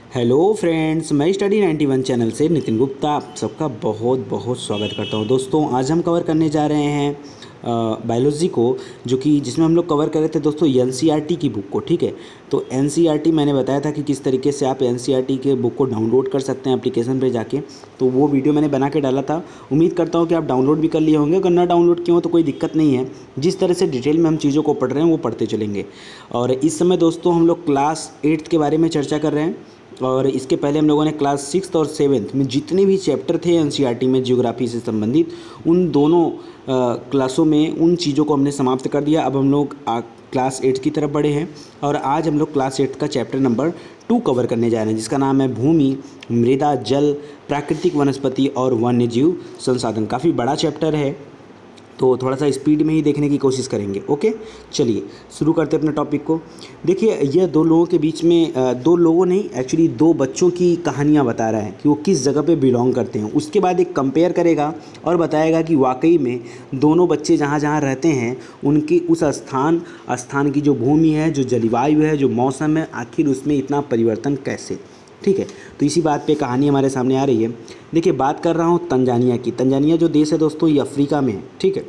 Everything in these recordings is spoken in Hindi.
हेलो फ्रेंड्स, मैं स्टडी 91 चैनल से नितिन गुप्ता आप सबका बहुत बहुत स्वागत करता हूं। दोस्तों, आज हम कवर करने जा रहे हैं बायोलॉजी को, जो कि जिसमें हम लोग कवर कर रहे थे दोस्तों एनसीईआरटी की बुक को। ठीक है, तो एनसीईआरटी मैंने बताया था कि किस तरीके से आप एनसीईआरटी के बुक को डाउनलोड कर सकते हैं एप्लीकेशन पे जाके। तो वो वीडियो मैंने बना के डाला था। उम्मीद करता हूँ कि आप डाउनलोड भी कर लिए होंगे। अगर ना डाउनलोड किए हो तो कोई दिक्कत नहीं है। जिस तरह से डिटेल में हम चीज़ों को पढ़ रहे हैं वो पढ़ते चलेंगे। और इस समय दोस्तों हम लोग क्लास 8 के बारे में चर्चा कर रहे हैं। और इसके पहले हम लोगों ने क्लास 6 और 7 में जितने भी चैप्टर थे एनसीईआरटी में ज्योग्राफी से संबंधित, उन दोनों क्लासों में उन चीज़ों को हमने समाप्त कर दिया। अब हम लोग क्लास 8 की तरफ बढ़े हैं और आज हम लोग क्लास 8 का चैप्टर नंबर 2 कवर करने जा रहे हैं, जिसका नाम है भूमि, मृदा, जल, प्राकृतिक वनस्पति और वन्यजीव संसाधन। काफ़ी बड़ा चैप्टर है, तो थोड़ा सा स्पीड में ही देखने की कोशिश करेंगे। ओके, चलिए शुरू करते हैं अपने टॉपिक को। देखिए, यह दो लोगों के बीच में दो लोगों नहीं, एक्चुअली दो बच्चों की कहानियाँ बता रहा है कि वो किस जगह पे बिलोंग करते हैं। उसके बाद एक कंपेयर करेगा और बताएगा कि वाकई में दोनों बच्चे जहाँ जहाँ रहते हैं उनकी उस स्थान की जो भूमि है, जो जलवायु है, जो मौसम है, आखिर उसमें इतना परिवर्तन कैसे। ठीक है, तो इसी बात पे कहानी हमारे सामने आ रही है। देखिए, बात कर रहा हूँ तंजानिया की। तंजानिया जो देश है दोस्तों, ये अफ्रीका में है। ठीक है,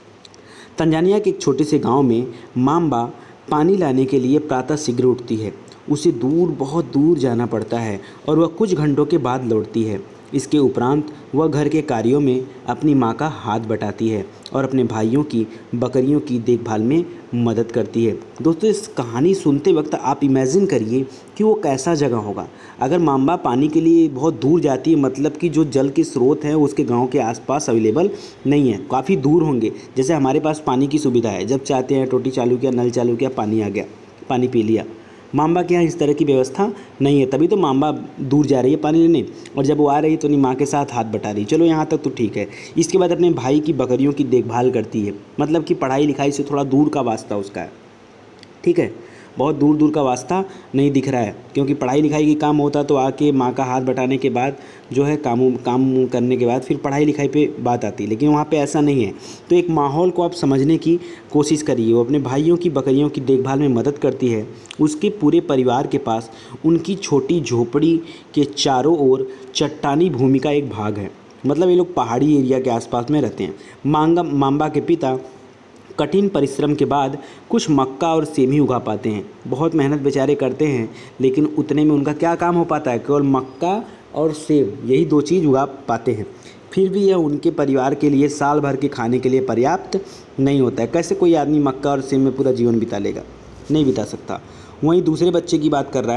तंजानिया के एक छोटे से गांव में माम्बा पानी लाने के लिए प्रातः शीघ्र उठती है। उसे बहुत दूर जाना पड़ता है और वह कुछ घंटों के बाद लौटती है। इसके उपरांत वह घर के कार्यों में अपनी माँ का हाथ बटाती है और अपने भाइयों की बकरियों की देखभाल में मदद करती है। दोस्तों, इस कहानी सुनते वक्त आप इमेजिन करिए कि वो कैसा जगह होगा। अगर माम्बा पानी के लिए बहुत दूर जाती है, मतलब कि जो जल के स्रोत हैं उसके गांव के आसपास अवेलेबल नहीं है, काफ़ी दूर होंगे। जैसे हमारे पास पानी की सुविधा है, जब चाहते हैं टोटी चालू किया, नल चालू किया, पानी आ गया, पानी पी लिया। माम्बा के यहाँ इस तरह की व्यवस्था नहीं है, तभी तो माम्बा दूर जा रही है पानी लेने, और जब वो आ रही है तो अपनी माँ के साथ हाथ बटा रही। चलो यहाँ तक तो ठीक है। इसके बाद अपने भाई की बकरियों की देखभाल करती है, मतलब कि पढ़ाई लिखाई से थोड़ा दूर का वास्ता उसका है। ठीक है, बहुत दूर दूर का वास्ता नहीं दिख रहा है, क्योंकि पढ़ाई लिखाई की काम होता तो आके माँ का हाथ बटाने के बाद जो है काम करने के बाद फिर पढ़ाई लिखाई पे बात आती, लेकिन वहाँ पे ऐसा नहीं है। तो एक माहौल को आप समझने की कोशिश करिए। वो अपने भाइयों की बकरियों की देखभाल में मदद करती है। उसके पूरे परिवार के पास उनकी छोटी झोपड़ी के चारों ओर चट्टानी भूमि का एक भाग है, मतलब ये लोग पहाड़ी एरिया के आसपास में रहते हैं। माम्बा के पिता कठिन परिश्रम के बाद कुछ मक्का और सेम ही उगा पाते हैं। बहुत मेहनत बेचारे करते हैं, लेकिन उतने में उनका क्या काम हो पाता है, केवल मक्का और सेब, यही दो चीज़ उगा पाते हैं। फिर भी यह उनके परिवार के लिए साल भर के खाने के लिए पर्याप्त नहीं होता है। कैसे कोई आदमी मक्का और सेब में पूरा जीवन बिता लेगा, नहीं बिता सकता। वहीं दूसरे बच्चे की बात कर रहा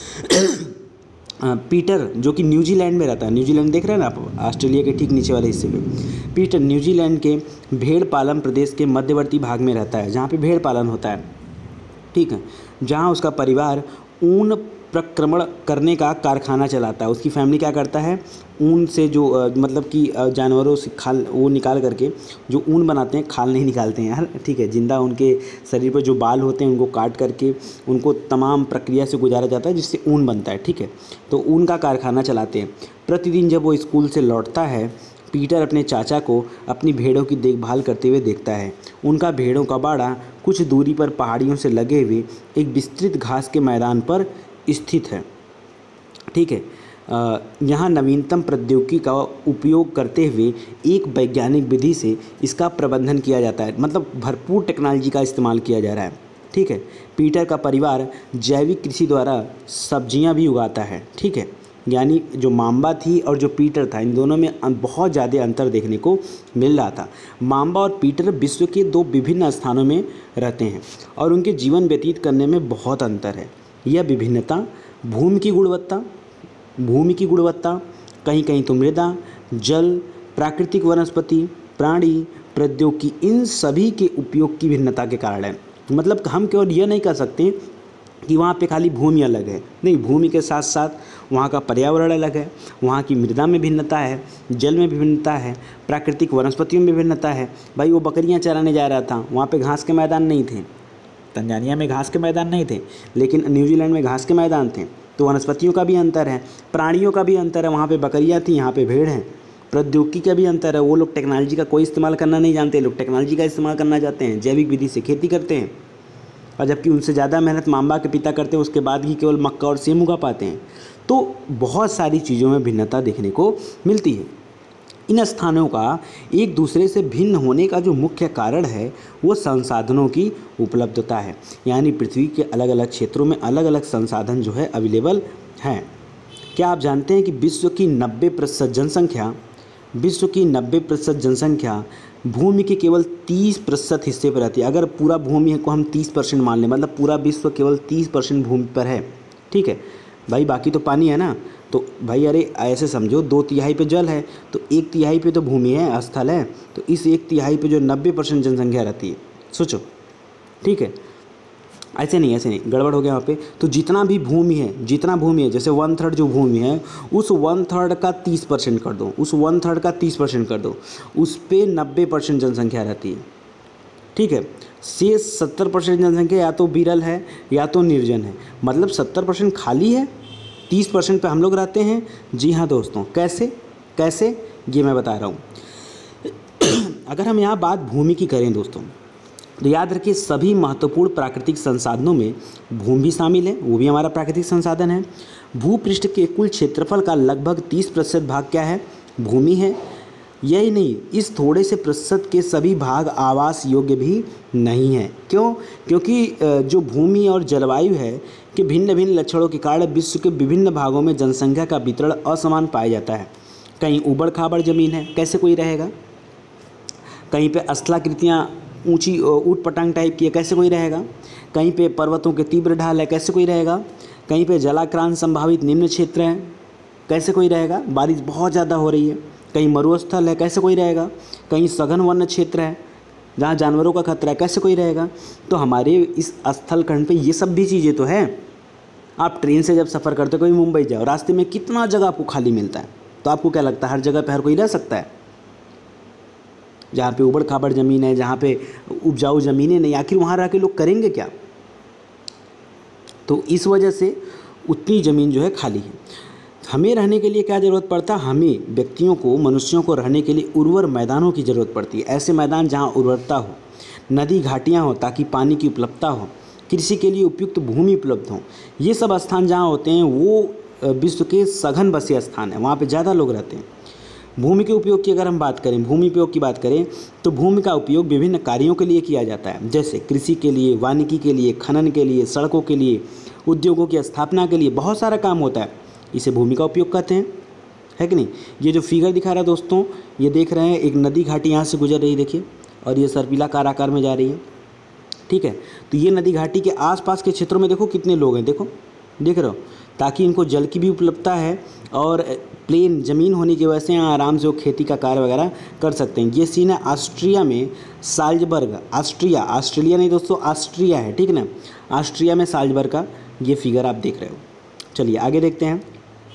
है पीटर, जो कि न्यूजीलैंड में रहता है। न्यूजीलैंड देख रहे हैं ना आप, ऑस्ट्रेलिया के ठीक नीचे वाले हिस्से में। पीटर न्यूजीलैंड के भेड़ पालन प्रदेश के मध्यवर्ती भाग में रहता है, जहाँ पे भेड़ पालन होता है। ठीक है, जहाँ उसका परिवार ऊन प्रक्रमण करने का कारखाना चलाता है। उसकी फैमिली क्या करता है, ऊन से जो मतलब कि जानवरों से खाल वो निकाल करके जो ऊन बनाते हैं, खाल नहीं निकालते हैं यार, ठीक है, जिंदा उनके शरीर पर जो बाल होते हैं उनको काट करके उनको तमाम प्रक्रिया से गुजारा जाता है, जिससे ऊन बनता है। ठीक है, तो ऊन का कारखाना चलाते हैं। प्रतिदिन जब वो स्कूल से लौटता है, पीटर अपने चाचा को अपनी भेड़ों की देखभाल करते हुए देखता है। उनका भेड़ों का बाड़ा कुछ दूरी पर पहाड़ियों से लगे हुए एक विस्तृत घास के मैदान पर स्थित है। ठीक है, यहाँ नवीनतम प्रौद्योगिकी का उपयोग करते हुए एक वैज्ञानिक विधि से इसका प्रबंधन किया जाता है, मतलब भरपूर टेक्नोलॉजी का इस्तेमाल किया जा रहा है। ठीक है, पीटर का परिवार जैविक कृषि द्वारा सब्जियां भी उगाता है। ठीक है, यानी जो माम्बा थी और जो पीटर था, इन दोनों में बहुत ज़्यादा अंतर देखने को मिल रहा था। माम्बा और पीटर विश्व के दो विभिन्न स्थानों में रहते हैं और उनके जीवन व्यतीत करने में बहुत अंतर है। यह विभिन्नता भूमि की गुणवत्ता, कहीं कहीं तो मृदा, जल, प्राकृतिक वनस्पति, प्राणी, प्रौद्योगिकी, इन सभी के उपयोग की भिन्नता के कारण है। मतलब हम केवल यह नहीं कह सकते कि वहाँ पे खाली भूमि अलग है, नहीं, भूमि के साथ साथ वहाँ का पर्यावरण अलग है, वहाँ की मृदा में भिन्नता है, जल में भिन्नता है, प्राकृतिक वनस्पतियों में भिन्नता है। भाई, वो बकरियाँ चराने जा रहा था, वहाँ पे घास के मैदान नहीं थे। तंजानिया में घास के मैदान नहीं थे, लेकिन न्यूजीलैंड में घास के मैदान थे। तो वनस्पतियों का भी अंतर है, प्राणियों का भी अंतर है। वहाँ पे बकरियाँ थी, यहाँ पे भेड़ हैं। प्रौद्योगिकी का भी अंतर है, वो लोग टेक्नोलॉजी का कोई इस्तेमाल करना नहीं जानते, लोग टेक्नोलॉजी का इस्तेमाल करना चाहते हैं, जैविक विधि से खेती करते हैं। और जबकि उनसे ज़्यादा मेहनत माम्बा के पिता करते हैं, उसके बाद ही केवल मक्का और सेम उगा पाते हैं। तो बहुत सारी चीज़ों में भिन्नता देखने को मिलती है। इन स्थानों का एक दूसरे से भिन्न होने का जो मुख्य कारण है वो संसाधनों की उपलब्धता है, यानी पृथ्वी के अलग अलग क्षेत्रों में अलग अलग संसाधन जो है अवेलेबल हैं। क्या आप जानते हैं कि विश्व की 90% जनसंख्या भूमि के केवल 30% हिस्से पर रहती है। अगर पूरा भूमि को हम 30% मान लें, मतलब पूरा विश्व केवल 30% भूमि पर है, ठीक है भाई, बाकी तो पानी है ना। तो भाई अरे ऐसे समझो 2/3 पे जल है, तो 1/3 पे तो भूमि है, स्थल है, तो इस 1/3 पे जो 90% जनसंख्या रहती है, सोचो, ठीक है। ऐसे नहीं गड़बड़ हो गया वहाँ पे। तो जितना भूमि है, जैसे 1/3 जो भूमि है उस 1/3 का 30% कर दो, उस पर 90% जनसंख्या रहती है, ठीक है। शेष 70% जनसंख्या या तो विरल है या तो निर्जन है, मतलब 70% खाली है, 30% पे हम लोग रहते हैं। जी हाँ दोस्तों, कैसे ये मैं बता रहा हूँ। अगर हम यहाँ बात भूमि की करें दोस्तों, तो याद रखिए सभी महत्वपूर्ण प्राकृतिक संसाधनों में भूमि भी शामिल है, वो भी हमारा प्राकृतिक संसाधन है। भूपृष्ठ के कुल क्षेत्रफल का लगभग 30% भाग क्या है, भूमि है। यही नहीं, इस थोड़े से प्रतिशत के सभी भाग आवास योग्य भी नहीं है। क्यों? क्योंकि जो भूमि और जलवायु है कि भिन्न भिन्न लक्षणों के कारण विश्व के विभिन्न भागों में जनसंख्या का वितरण असमान पाया जाता है। कहीं ऊबड़ खाबड़ जमीन है, कैसे कोई रहेगा। कहीं पे स्थलाकृतियाँ ऊंची ऊट पटांग टाइप की है, कैसे कोई रहेगा। कहीं पे पर्वतों के तीव्र ढाल है, कैसे कोई रहेगा। कहीं पे जलाक्रांत संभावित निम्न क्षेत्र हैं, कैसे कोई रहेगा, बारिश बहुत ज़्यादा हो रही है। कहीं मरुस्थल है, कैसे कोई रहेगा। कहीं सघन वन्य क्षेत्र है जहाँ जानवरों का खतरा है, कैसे कोई रहेगा। तो हमारे इस स्थल खंड पे ये सब भी चीज़ें तो हैं। आप ट्रेन से जब सफ़र करते हो, कभी मुंबई जाओ, रास्ते में कितना जगह आपको खाली मिलता है, तो आपको क्या लगता है हर जगह पे हर कोई रह सकता है। जहाँ पे ऊबड़ खाबड़ ज़मीन है, जहाँ पे उपजाऊ ज़मीनें नहीं, आखिर वहाँ रह के लोग करेंगे क्या। तो इस वजह से उतनी ज़मीन जो है खाली है। हमें रहने के लिए क्या ज़रूरत पड़ता है, हमें व्यक्तियों को, मनुष्यों को रहने के लिए उर्वर मैदानों की ज़रूरत पड़ती है। ऐसे मैदान जहाँ उर्वरता हो, नदी घाटियाँ हो ताकि पानी की उपलब्धता हो, कृषि के लिए उपयुक्त भूमि उपलब्ध हो। ये सब स्थान जहाँ होते हैं वो विश्व के सघन बसे स्थान है, वहाँ पे ज़्यादा लोग रहते हैं। भूमि के उपयोग की अगर हम बात करें, भूमि उपयोग की बात करें, तो भूमि का उपयोग विभिन्न कार्यों के लिए किया जाता है, जैसे कृषि के लिए, वानिकी के लिए, खनन के लिए, सड़कों के लिए, उद्योगों की स्थापना के लिए, बहुत सारा काम होता है। इसे भूमि का उपयोग कहते हैं, है कि नहीं। ये जो फिगर दिखा रहा है दोस्तों, ये देख रहे हैं, एक नदी घाटी यहाँ से गुजर रही है, देखिए, और ये सर्पिलाकार आकार में जा रही है, ठीक है। तो ये नदी घाटी के आसपास के क्षेत्रों में देखो कितने लोग हैं, देखो, देख रहे हो, ताकि इनको जल की भी उपलब्धता है और प्लेन ज़मीन होने की वजह से यहाँ आराम से वो खेती का कार्य वगैरह कर सकते हैं। ये सीन है ऑस्ट्रिया में, साल्जबर्ग, ऑस्ट्रेलिया नहीं दोस्तों, ऑस्ट्रिया है, ठीक है ना। ऑस्ट्रिया में साल्जबर्ग का ये फिगर आप देख रहे हो। चलिए आगे देखते हैं।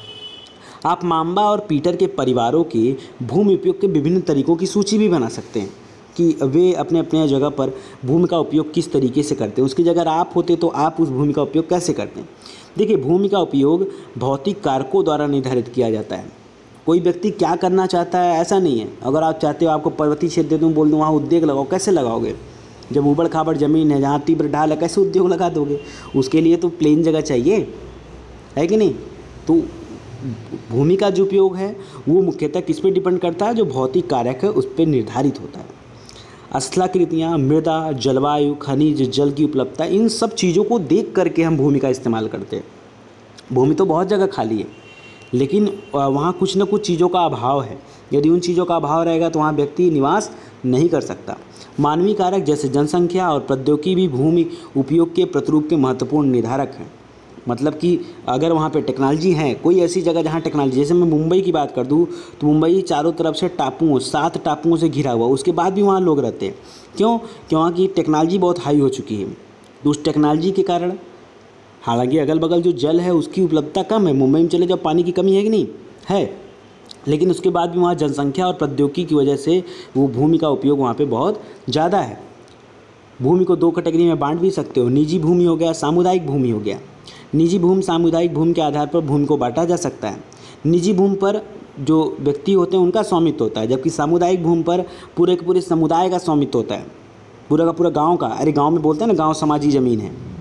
आप माम्बा और पीटर के परिवारों के भूमि उपयोग के विभिन्न तरीकों की सूची भी बना सकते हैं कि वे अपने अपने जगह पर भूमि का उपयोग किस तरीके से करते हैं। उसकी जगह आप होते तो आप उस भूमि का उपयोग कैसे करते हैं। देखिए, भूमि का उपयोग भौतिक कारकों द्वारा निर्धारित किया जाता है। कोई व्यक्ति क्या करना चाहता है ऐसा नहीं है। अगर आप चाहते हो आपको पर्वतीय क्षेत्र दे दूँ, बोल दूँ वहाँ उद्योग लगाओ, कैसे लगाओगे। जब ऊबड़ खाबड़ ज़मीन है, जहाँ तीव्र ढाल है, कैसे उद्योग लगा दोगे। उसके लिए तो प्लेन जगह चाहिए, है कि नहीं। तो भूमि का जो उपयोग है वो मुख्यतः किस पे डिपेंड करता है, जो भौतिक कारक है उस पर निर्धारित होता है। स्थलाकृतियाँ, मृदा, जलवायु, खनिज, जल की उपलब्धता, इन सब चीज़ों को देख करके हम भूमि का इस्तेमाल करते हैं। भूमि तो बहुत जगह खाली है, लेकिन वहाँ कुछ न कुछ चीज़ों का अभाव है। यदि उन चीज़ों का अभाव रहेगा तो वहाँ व्यक्ति निवास नहीं कर सकता। मानवीय कारक जैसे जनसंख्या और प्रौद्योगिकी भी भूमि उपयोग के प्रतिरूप के महत्वपूर्ण निर्धारक हैं। मतलब कि अगर वहाँ पे टेक्नोलॉजी है, कोई ऐसी जगह जहाँ टेक्नोलॉजी, जैसे मैं मुंबई की बात कर दूँ तो मुंबई चारों तरफ से टापुओं, 7 टापुओं से घिरा हुआ, उसके बाद भी वहाँ लोग रहते हैं। क्यों? क्योंकि टेक्नोलॉजी बहुत हाई हो चुकी है। तो उस टेक्नोलॉजी के कारण, हालांकि अगल बगल जो जल है उसकी उपलब्धता कम है, मुंबई में चले जाओ पानी की कमी है कि नहीं है, लेकिन उसके बाद भी वहाँ जनसंख्या और प्रौद्योगिकी की वजह से वो भूमि का उपयोग वहाँ पर बहुत ज़्यादा है। भूमि को 2 कैटेगरी में बांट भी सकते हो, निजी भूमि हो गया, सामुदायिक भूमि हो गया। निजी भूमि, सामुदायिक भूमि के आधार पर भूमि को बांटा जा सकता है। निजी भूमि पर जो व्यक्ति होते हैं उनका स्वामित्व होता है, जबकि सामुदायिक भूमि पर पूरे के पूरे समुदाय का स्वामित्व होता है, पूरा का पूरा गांव का। अरे गांव में बोलते हैं ना, गांव समाजी ज़मीन है,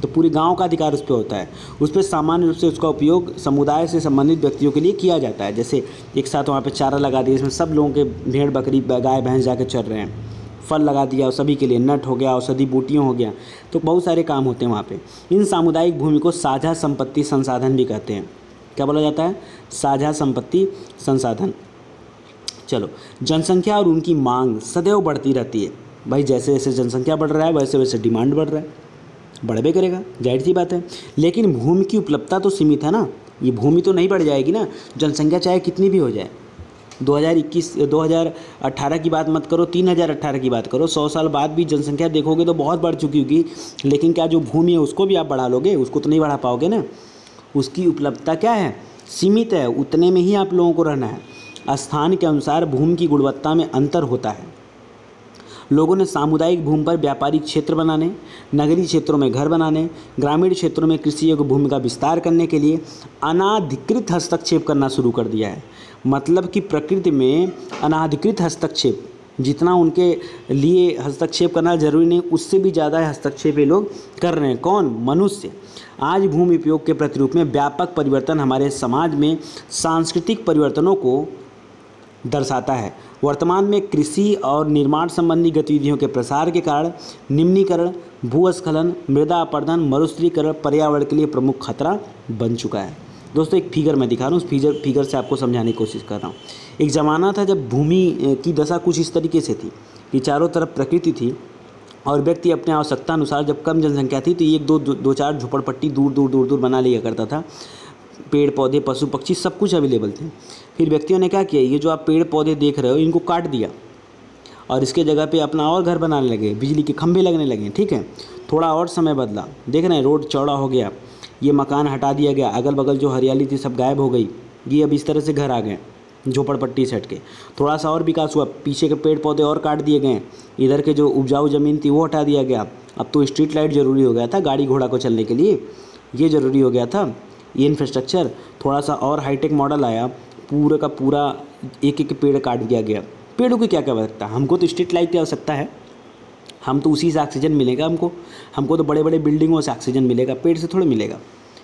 तो पूरे गांव का अधिकार उस पर होता है। उस पर सामान्य रूप से उसका उपयोग समुदाय से संबंधित व्यक्तियों के लिए किया जाता है। जैसे एक साथ वहाँ पे चारा लगा दिया, इसमें सब लोगों के भेड़ बकरी गाय भैंस जाके चर रहे हैं, फल लगा दिया और सभी के लिए, नट हो गया, औषधि बूटियों हो गया, तो बहुत सारे काम होते हैं वहाँ पे। इन सामुदायिक भूमि को साझा संपत्ति संसाधन भी कहते हैं। क्या बोला जाता है? साझा संपत्ति संसाधन। चलो, जनसंख्या और उनकी मांग सदैव बढ़ती रहती है। भाई जैसे जैसे जनसंख्या बढ़ रहा है वैसे वैसे डिमांड बढ़ रहा है, बढ़बे करेगा, जाहिर सी बात है। लेकिन भूमि की उपलब्धता तो सीमित है ना, ये भूमि तो नहीं बढ़ जाएगी ना, जनसंख्या चाहे कितनी भी हो जाए। 2018 की बात मत करो, 3018 की बात करो, 100 साल बाद भी जनसंख्या देखोगे तो बहुत बढ़ चुकी होगी। लेकिन क्या जो भूमि है उसको भी आप बढ़ा लोगे? उसको तो नहीं बढ़ा पाओगे ना। उसकी उपलब्धता क्या है? सीमित है, उतने में ही आप लोगों को रहना है। स्थान के अनुसार भूमि की गुणवत्ता में अंतर होता है। लोगों ने सामुदायिक भूमि पर व्यापारिक क्षेत्र बनाने, नगरीय क्षेत्रों में घर बनाने, ग्रामीण क्षेत्रों में कृषि योग्य भूमि का विस्तार करने के लिए अनाधिकृत हस्तक्षेप करना शुरू कर दिया है। मतलब कि प्रकृति में अनाधिकृत हस्तक्षेप, जितना उनके लिए हस्तक्षेप करना जरूरी नहीं, उससे भी ज़्यादा हस्तक्षेप ये लोग कर रहे हैं। कौन? मनुष्य। आज भूमि उपयोग के प्रतिरूप में व्यापक परिवर्तन हमारे समाज में सांस्कृतिक परिवर्तनों को दर्शाता है। वर्तमान में कृषि और निर्माण संबंधी गतिविधियों के प्रसार के कारण निम्नीकरण, भूस्खलन, मृदा अपरदन, मरुस्थलीकरण पर्यावरण के लिए प्रमुख खतरा बन चुका है। दोस्तों एक फिगर मैं दिखा रहा हूँ, उस फिगर से आपको समझाने की कोशिश कर रहा हूँ। एक ज़माना था जब भूमि की दशा कुछ इस तरीके से थी कि चारों तरफ प्रकृति थी और व्यक्ति अपने आवश्यकता अनुसार, जब कम जनसंख्या थी तो एक दो चार झोपड़पट्टी दूर दूर बना लिया करता था। पेड़ पौधे पशु पक्षी सब कुछ अवेलेबल थे। फिर व्यक्तियों ने क्या किया, ये जो आप पेड़ पौधे देख रहे हो इनको काट दिया और इसके जगह पे अपना और घर बनाने लगे, बिजली के खंभे लगने लगे। ठीक है, थोड़ा और समय बदला, देख रहे हैं रोड चौड़ा हो गया, ये मकान हटा दिया गया, अगल बगल जो हरियाली थी सब गायब हो गई, ये अब इस तरह से घर आ गए झोपड़पट्टी सेट के। थोड़ा सा और विकास हुआ, पीछे के पेड़ पौधे और काट दिए गए, इधर के जो उपजाऊ ज़मीन थी वो हटा दिया गया। अब तो स्ट्रीट लाइट ज़रूरी हो गया था गाड़ी घोड़ा को चलने के लिए, ये ज़रूरी हो गया था, ये इंफ्रास्ट्रक्चर। थोड़ा सा और हाईटेक मॉडल आया, पूरा का पूरा एक एक पेड़ काट दिया गया। पेड़ों की क्या आवश्यकता? हमको तो स्ट्रीट लाइट की आवश्यकता है, हम तो उसी से ऑक्सीजन मिलेगा हमको तो बड़े बड़े बिल्डिंगों से ऑक्सीजन मिलेगा, पेड़ से थोड़ा मिलेगा।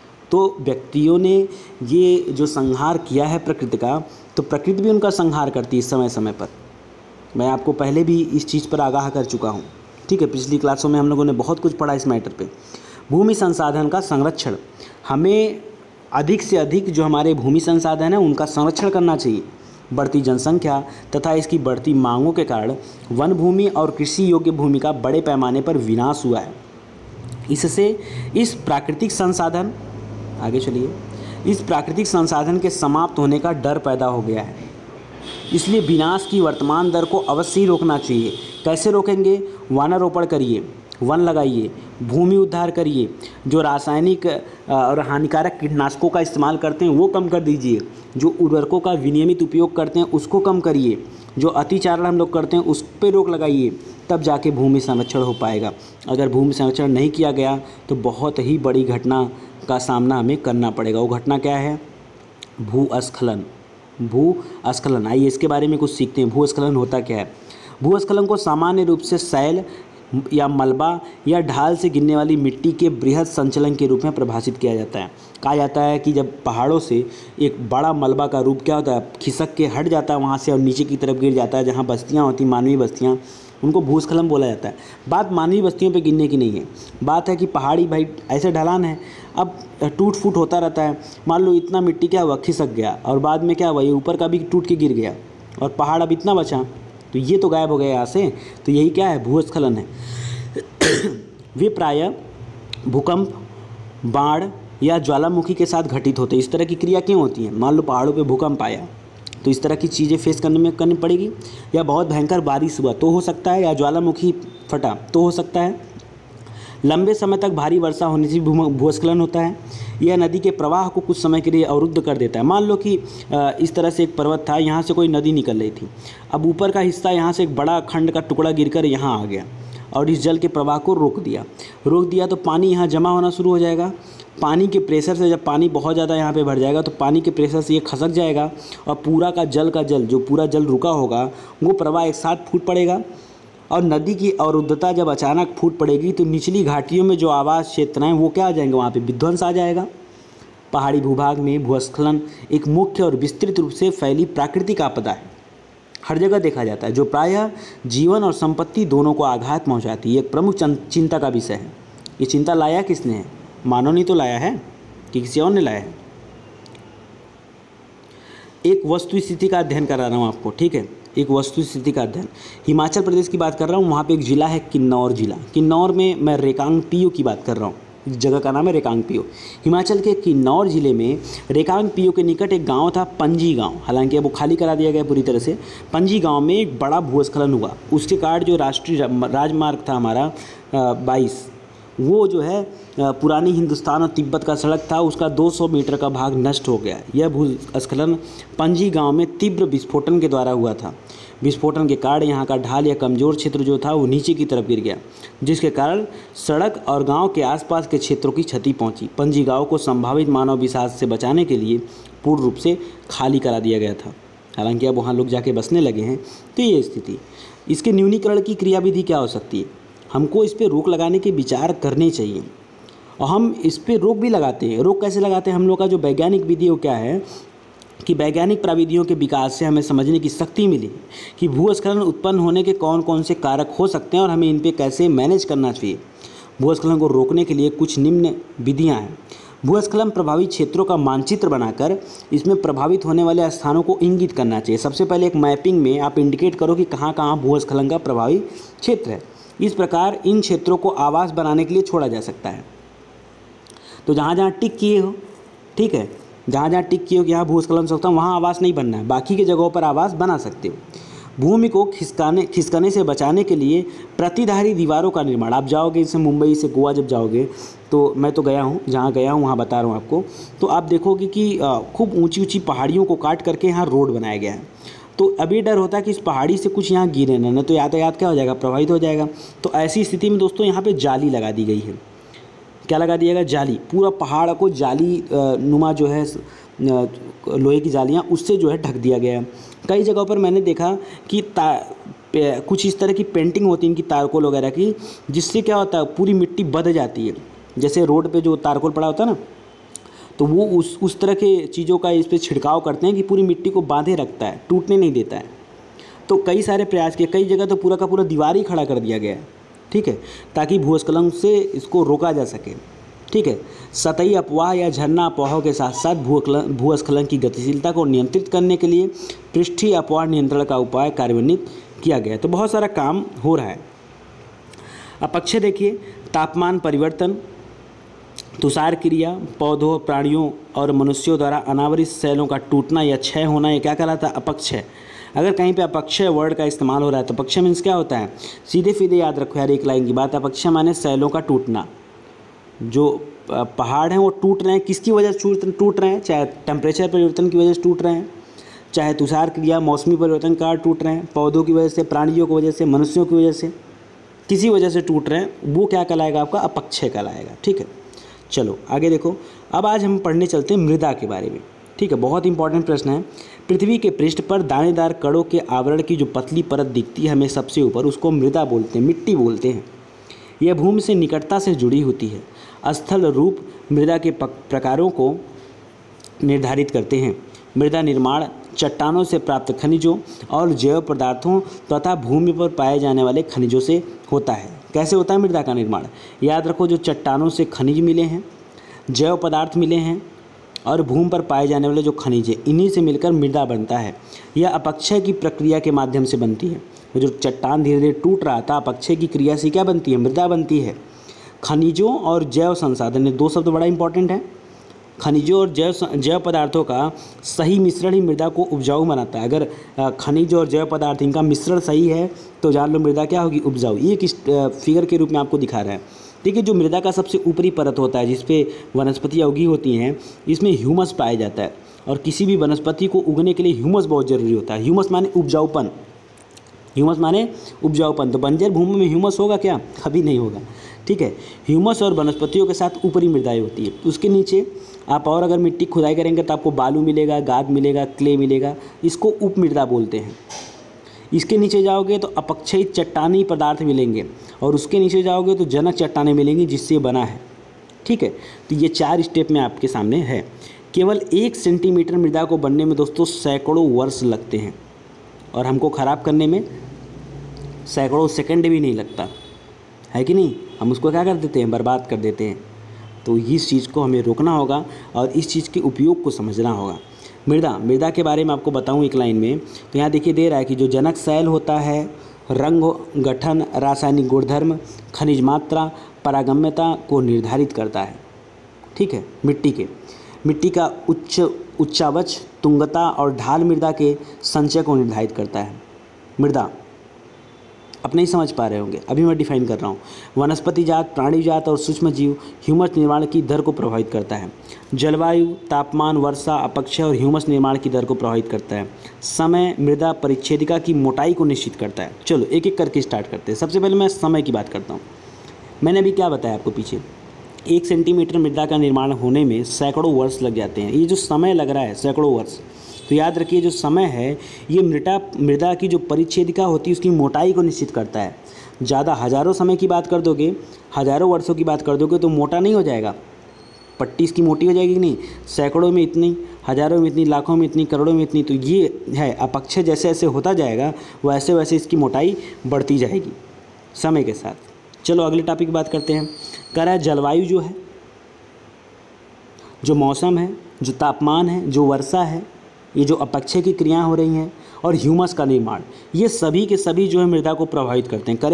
तो व्यक्तियों ने ये जो संहार किया है प्रकृति का, तो प्रकृति भी उनका संहार करती है समय समय पर। मैं आपको पहले भी इस चीज़ पर आगाह कर चुका हूँ। ठीक है, पिछली क्लासों में हम लोगों ने बहुत कुछ पढ़ा इस मैटर पे। भूमि संसाधन का संरक्षण, हमें अधिक से अधिक जो हमारे भूमि संसाधन है उनका संरक्षण करना चाहिए। बढ़ती जनसंख्या तथा इसकी बढ़ती मांगों के कारण वन भूमि और कृषि योग्य भूमि का बड़े पैमाने पर विनाश हुआ है। इससे इस प्राकृतिक संसाधन, आगे चलिए, इस प्राकृतिक संसाधन के समाप्त होने का डर पैदा हो गया है। इसलिए विनाश की वर्तमान दर को अवश्य ही रोकना चाहिए। कैसे रोकेंगे? वनारोपण करिए, वन लगाइए, भूमि उद्धार करिए, जो रासायनिक और हानिकारक कीटनाशकों का इस्तेमाल करते हैं वो कम कर दीजिए, जो उर्वरकों का विनियमित उपयोग करते हैं उसको कम करिए, जो अतिचारण हम लोग करते हैं उस पर रोक लगाइए, तब जाके भूमि संरक्षण हो पाएगा। अगर भूमि संरक्षण नहीं किया गया तो बहुत ही बड़ी घटना का सामना हमें करना पड़ेगा। वो घटना क्या है? भूस्खलन। भूस्खलन, आइए इसके बारे में कुछ सीखते हैं। भूस्खलन होता क्या है? भूस्खलन को सामान्य रूप से सैल या मलबा या ढाल से गिरने वाली मिट्टी के बृहद संचलन के रूप में परिभाषित किया जाता है। कहा जाता है कि जब पहाड़ों से एक बड़ा मलबा का रूप क्या होता है, खिसक के हट जाता है वहाँ से और नीचे की तरफ गिर जाता है, जहाँ बस्तियाँ होती, मानवीय बस्तियाँ, उनको भूस्खलन बोला जाता है। बात मानवीय बस्तियों पे गिरने की नहीं है, बात है कि पहाड़ी भाई ऐसे ढलान है, अब टूट फूट होता रहता है। मान लो इतना मिट्टी क्या हुआ, खिसक गया, और बाद में क्या हुआ, ये ऊपर का भी टूट के गिर गया और पहाड़ अब इतना बचा, तो ये तो गायब हो गया यहाँ से। तो यही क्या है? भूस्खलन है। वे प्रायः भूकंप, बाढ़ या ज्वालामुखी के साथ घटित होते हैं। इस तरह की क्रिया क्यों होती हैं? मान लो पहाड़ों पे भूकंप आया तो इस तरह की चीज़ें फेस करनी पड़ेगी, या बहुत भयंकर बारिश हुआ तो हो सकता है, या ज्वालामुखी फटा तो हो सकता है। लंबे समय तक भारी वर्षा होने से भूस्खलन होता है। यह नदी के प्रवाह को कुछ समय के लिए अवरुद्ध कर देता है। मान लो कि इस तरह से एक पर्वत था, यहाँ से कोई नदी निकल रही थी, अब ऊपर का हिस्सा यहाँ से एक बड़ा खंड का टुकड़ा गिरकर यहाँ आ गया और इस जल के प्रवाह को रोक दिया तो पानी यहाँ जमा होना शुरू हो जाएगा। पानी के प्रेशर से, जब पानी बहुत ज़्यादा यहाँ पे भर जाएगा तो पानी के प्रेशर से ये खसक जाएगा और पूरा का जल जो पूरा जल रुका होगा वो प्रवाह एक साथ फूट पड़ेगा और नदी की अवरुद्धता जब अचानक फूट पड़ेगी तो निचली घाटियों में जो आवास क्षेत्र हैं वो क्या आ जाएंगे, वहाँ पे विध्वंस आ जाएगा। पहाड़ी भूभाग में भूस्खलन एक मुख्य और विस्तृत रूप से फैली प्राकृतिक आपदा है, हर जगह देखा जाता है, जो प्रायः जीवन और संपत्ति दोनों को आघात पहुंचाती है। एक प्रमुख चिंता का विषय है। ये चिंता लाया किसने है? मानव ने तो लाया है कि किसी और ने लाया है? एक वस्तु स्थिति का अध्ययन करा रहा हूँ आपको, ठीक है, एक वस्तु स्थिति का अध्ययन। हिमाचल प्रदेश की बात कर रहा हूँ, वहाँ पे एक ज़िला है किन्नौर जिला। किन्नौर में मैं रेकांगपिओ की बात कर रहा हूँ, जगह का नाम है रेकांगपिओ। हिमाचल के किन्नौर जिले में रेकांगपिओ के निकट एक गांव था पंजी गांव, हालांकि अब वो खाली करा दिया गया पूरी तरह से। पंजी गांव में एक बड़ा भूस्खलन हुआ। उसके कारण जो राष्ट्रीय राजमार्ग था हमारा 22, वो जो है पुरानी हिंदुस्तान और तिब्बत का सड़क था, उसका 200 मीटर का भाग नष्ट हो गया। यह भूस्खलन पंजी गांव में तीव्र विस्फोटन के द्वारा हुआ था। विस्फोटन के कारण यहाँ का ढाल या कमज़ोर क्षेत्र जो था वो नीचे की तरफ गिर गया, जिसके कारण सड़क और गांव के आसपास के क्षेत्रों की क्षति पहुंची। पंजी गांव को संभावित मानव विषाद से बचाने के लिए पूर्ण रूप से खाली करा दिया गया था, हालांकि अब वहाँ लोग जाके बसने लगे हैं। तो ये स्थिति, इसके न्यूनीकरण की क्रियाविधि क्या हो सकती है? हमको इस पर रोक लगाने के विचार करने चाहिए, और हम इस पर रोक भी लगाते हैं। रोक कैसे लगाते हैं? हम लोग का जो वैज्ञानिक विधि वो क्या है कि वैज्ञानिक प्रविधियों के विकास से हमें समझने की शक्ति मिली कि भूस्खलन उत्पन्न होने के कौन कौन से कारक हो सकते हैं और हमें इन पे कैसे मैनेज करना चाहिए। भूस्खलन को रोकने के लिए कुछ निम्न विधियां हैं। भूस्खलन प्रभावित क्षेत्रों का मानचित्र बनाकर इसमें प्रभावित होने वाले स्थानों को इंगित करना चाहिए। सबसे पहले एक मैपिंग में आप इंडिकेट करो कि कहाँ कहाँ भूस्खलन का प्रभावित क्षेत्र है। इस प्रकार इन क्षेत्रों को आवास बनाने के लिए छोड़ा जा सकता है। तो जहाँ जहाँ टिक किए हो, ठीक है, जहाँ जहाँ टिक किए हो कि यहाँ भूस्खलन हो सकता है, वहाँ आवास नहीं बनना है, बाकी के जगहों पर आवास बना सकते हो। भूमि को खिसकाने से बचाने के लिए प्रतिधारी दीवारों का निर्माण। आप जाओगे जैसे मुंबई से गोवा जब जाओगे, तो मैं तो गया हूँ, जहाँ गया हूँ वहाँ बता रहा हूँ आपको, तो आप देखोगे कि खूब ऊंची ऊंची पहाड़ियों को काट करके यहाँ रोड बनाया गया है। तो अभी डर होता है कि इस पहाड़ी से कुछ यहाँ गिरे ना, तो यातायात क्या हो जाएगा, प्रभावित हो जाएगा। तो ऐसी स्थिति में दोस्तों यहाँ पे जाली लगा दी गई है। क्या लगा दिया गया? जाली। पूरा पहाड़ को जाली नुमा जो है लोहे की जालियाँ, उससे जो है ढक दिया गया है। कई जगहों पर मैंने देखा कि कुछ इस तरह की पेंटिंग होती है इनकी तारकोल वगैरह की, जिससे क्या होता है पूरी मिट्टी बंध जाती है। जैसे रोड पे जो तारकोल पड़ा होता है ना, तो वो उस तरह के चीज़ों का इस पर छिड़काव करते हैं कि पूरी मिट्टी को बांधे रखता है, टूटने नहीं देता है। तो कई सारे प्रयास किए, कई जगह तो पूरा का पूरा दीवार ही खड़ा कर दिया गया है, ठीक है, ताकि भूस्खलन से इसको रोका जा सके, ठीक है। सतही अपवाह या झरना अफवाहों के साथ साथ भूस्खलन की गतिशीलता को नियंत्रित करने के लिए पृष्ठीय अपवाह नियंत्रण का उपाय कार्यान्वित किया गया है। तो बहुत सारा काम हो रहा है। अपक्षय देखिए, तापमान परिवर्तन, तुषार क्रिया, पौधों, प्राणियों और मनुष्यों द्वारा अनावरित शैलों का टूटना या क्षय होना, ये क्या कहलाता है? अपक्षय। अगर कहीं पे अपक्षय वर्ड का इस्तेमाल हो रहा है तो अपक्षय मीन्स क्या होता है? सीधे सीधे याद रखो यार, एक लाइन की बात। अपक्षय माने शैलों का टूटना। जो पहाड़ हैं वो टूट रहे हैं, किसकी वजह से टूट रहे हैं? चाहे टेम्परेचर परिवर्तन की वजह से टूट रहे हैं, चाहे तुषार क्रिया मौसमी परिवर्तन का टूट रहे हैं, पौधों की वजह से, प्राणियों की वजह से, मनुष्यों की वजह से, किसी वजह से टूट रहे हैं, वो क्या कहलाएगा? आपका अपक्षय कहलाएगा, ठीक है। चलो आगे देखो। अब आज हम पढ़ने चलते हैं मृदा के बारे में, ठीक है। बहुत इंपॉर्टेंट प्रश्न है। पृथ्वी के पृष्ठ पर दानेदार कणों के आवरण की जो पतली परत दिखती है हमें सबसे ऊपर, उसको मृदा बोलते हैं, मिट्टी बोलते हैं। यह भूमि से निकटता से जुड़ी होती है। स्थल रूप मृदा के प्रकारों को निर्धारित करते हैं। मृदा निर्माण चट्टानों से प्राप्त खनिजों और जैव पदार्थों तथा भूमि पर पाए जाने वाले खनिजों से होता है। कैसे होता है मृदा का निर्माण? याद रखो, जो चट्टानों से खनिज मिले हैं, जैव पदार्थ मिले हैं और भूमि पर पाए जाने वाले जो खनिज है, इन्हीं से मिलकर मृदा बनता है। यह अपक्षय की प्रक्रिया के माध्यम से बनती है। जो चट्टान धीरे धीरे टूट रहा था, अपक्षय की क्रिया से क्या बनती है? मृदा बनती है। खनिजों और जैव संसाधन, ये दो शब्द बड़ा इंपॉर्टेंट है। खनिजों और जैव पदार्थों का सही मिश्रण ही मृदा को उपजाऊ बनाता है। अगर खनिज और जैव पदार्थ इनका मिश्रण सही है तो जान लो मृदा क्या होगी? उपजाऊ। ये किस फिगर के रूप में आपको दिखा रहा है। देखिए, जो मृदा का सबसे ऊपरी परत होता है जिसपे वनस्पतियाँ उगी होती हैं, इसमें ह्यूमस पाया जाता है और किसी भी वनस्पति को उगने के लिए ह्यूमस बहुत ज़रूरी होता है। ह्यूमस माने उपजाऊपन, ह्यूमस माने उपजाऊपन। तो बंजर भूमि में ह्यूमस होगा क्या? कभी नहीं होगा, ठीक है। ह्यूमस और वनस्पतियों के साथ ऊपरी मृदाएँ होती है। उसके नीचे आप और अगर मिट्टी खुदाई करेंगे तो आपको बालू मिलेगा, गाद मिलेगा, क्ले मिलेगा। इसको उपमृदा बोलते हैं। इसके नीचे जाओगे तो अपक्षयी चट्टानी पदार्थ मिलेंगे, और उसके नीचे जाओगे तो जनक चट्टानें मिलेंगी जिससे ये बना है। ठीक है, तो ये 4 स्टेप में आपके सामने है। केवल 1 सेंटीमीटर मृदा को बनने में दोस्तों सैकड़ों वर्ष लगते हैं, और हमको ख़राब करने में सैकड़ों सेकंड भी नहीं लगता है कि नहीं। हम उसको क्या कर देते हैं, बर्बाद कर देते हैं। तो इस चीज़ को हमें रोकना होगा और इस चीज़ के उपयोग को समझना होगा। मृदा के बारे में आपको बताऊं एक लाइन में, तो यहाँ देखिए दे रहा है कि जो जनक शैल होता है रंग, गठन, रासायनिक गुणधर्म, खनिज मात्रा, पारगम्यता को निर्धारित करता है। ठीक है, मिट्टी का उच्चावच, तुंगता और ढाल मृदा के संचय को निर्धारित करता है। मृदा अब नहीं समझ पा रहे होंगे, अभी मैं डिफाइन कर रहा हूँ। वनस्पति जात, प्राणी जात और सूक्ष्म जीव ह्यूमस निर्माण की दर को प्रभावित करता है। जलवायु, तापमान, वर्षा, अपक्षय और ह्यूमस निर्माण की दर को प्रभावित करता है। समय मृदा परिच्छेदिका की मोटाई को निश्चित करता है। चलो एक एक करके स्टार्ट करते हैं। सबसे पहले मैं समय की बात करता हूँ। मैंने अभी क्या बताया आपको पीछे, 1 सेंटीमीटर मृदा का निर्माण होने में सैकड़ों वर्ष लग जाते हैं। ये जो समय लग रहा है सैकड़ों वर्ष, तो याद रखिए जो समय है ये मृदा की जो परिच्छेदिका होती है उसकी मोटाई को निश्चित करता है। ज़्यादा हज़ारों समय की बात कर दोगे, हज़ारों वर्षों की बात कर दोगे तो मोटा नहीं हो जाएगा, पट्टी इसकी मोटी हो जाएगी कि नहीं। सैकड़ों में इतनी, हज़ारों में इतनी, लाखों में इतनी, करोड़ों में इतनी, तो ये है अपक्षय जैसे जैसे होता जाएगा वैसे वैसे इसकी मोटाई बढ़ती जाएगी समय के साथ। चलो अगले टॉपिक की बात करते हैं। कह रहा है जलवायु जो है, जो मौसम है, जो तापमान है, जो वर्षा है, ये जो अपक्षय की क्रियाएं हो रही हैं, और ह्यूमस का निर्माण, ये सभी के सभी जो है मृदा को प्रभावित करते हैं।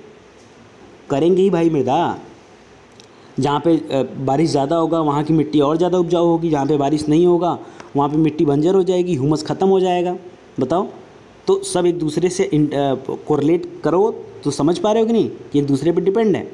करेंगे ही भाई। मृदा जहाँ पे बारिश ज़्यादा होगा वहाँ की मिट्टी और ज़्यादा उपजाऊ होगी, जहाँ पे बारिश नहीं होगा वहाँ पे मिट्टी बंजर हो जाएगी, ह्यूमस ख़त्म हो जाएगा। बताओ, तो सब एक दूसरे से कोरिलेट करो तो समझ पा रहे हो कि नहीं कि एक दूसरे पर डिपेंड है।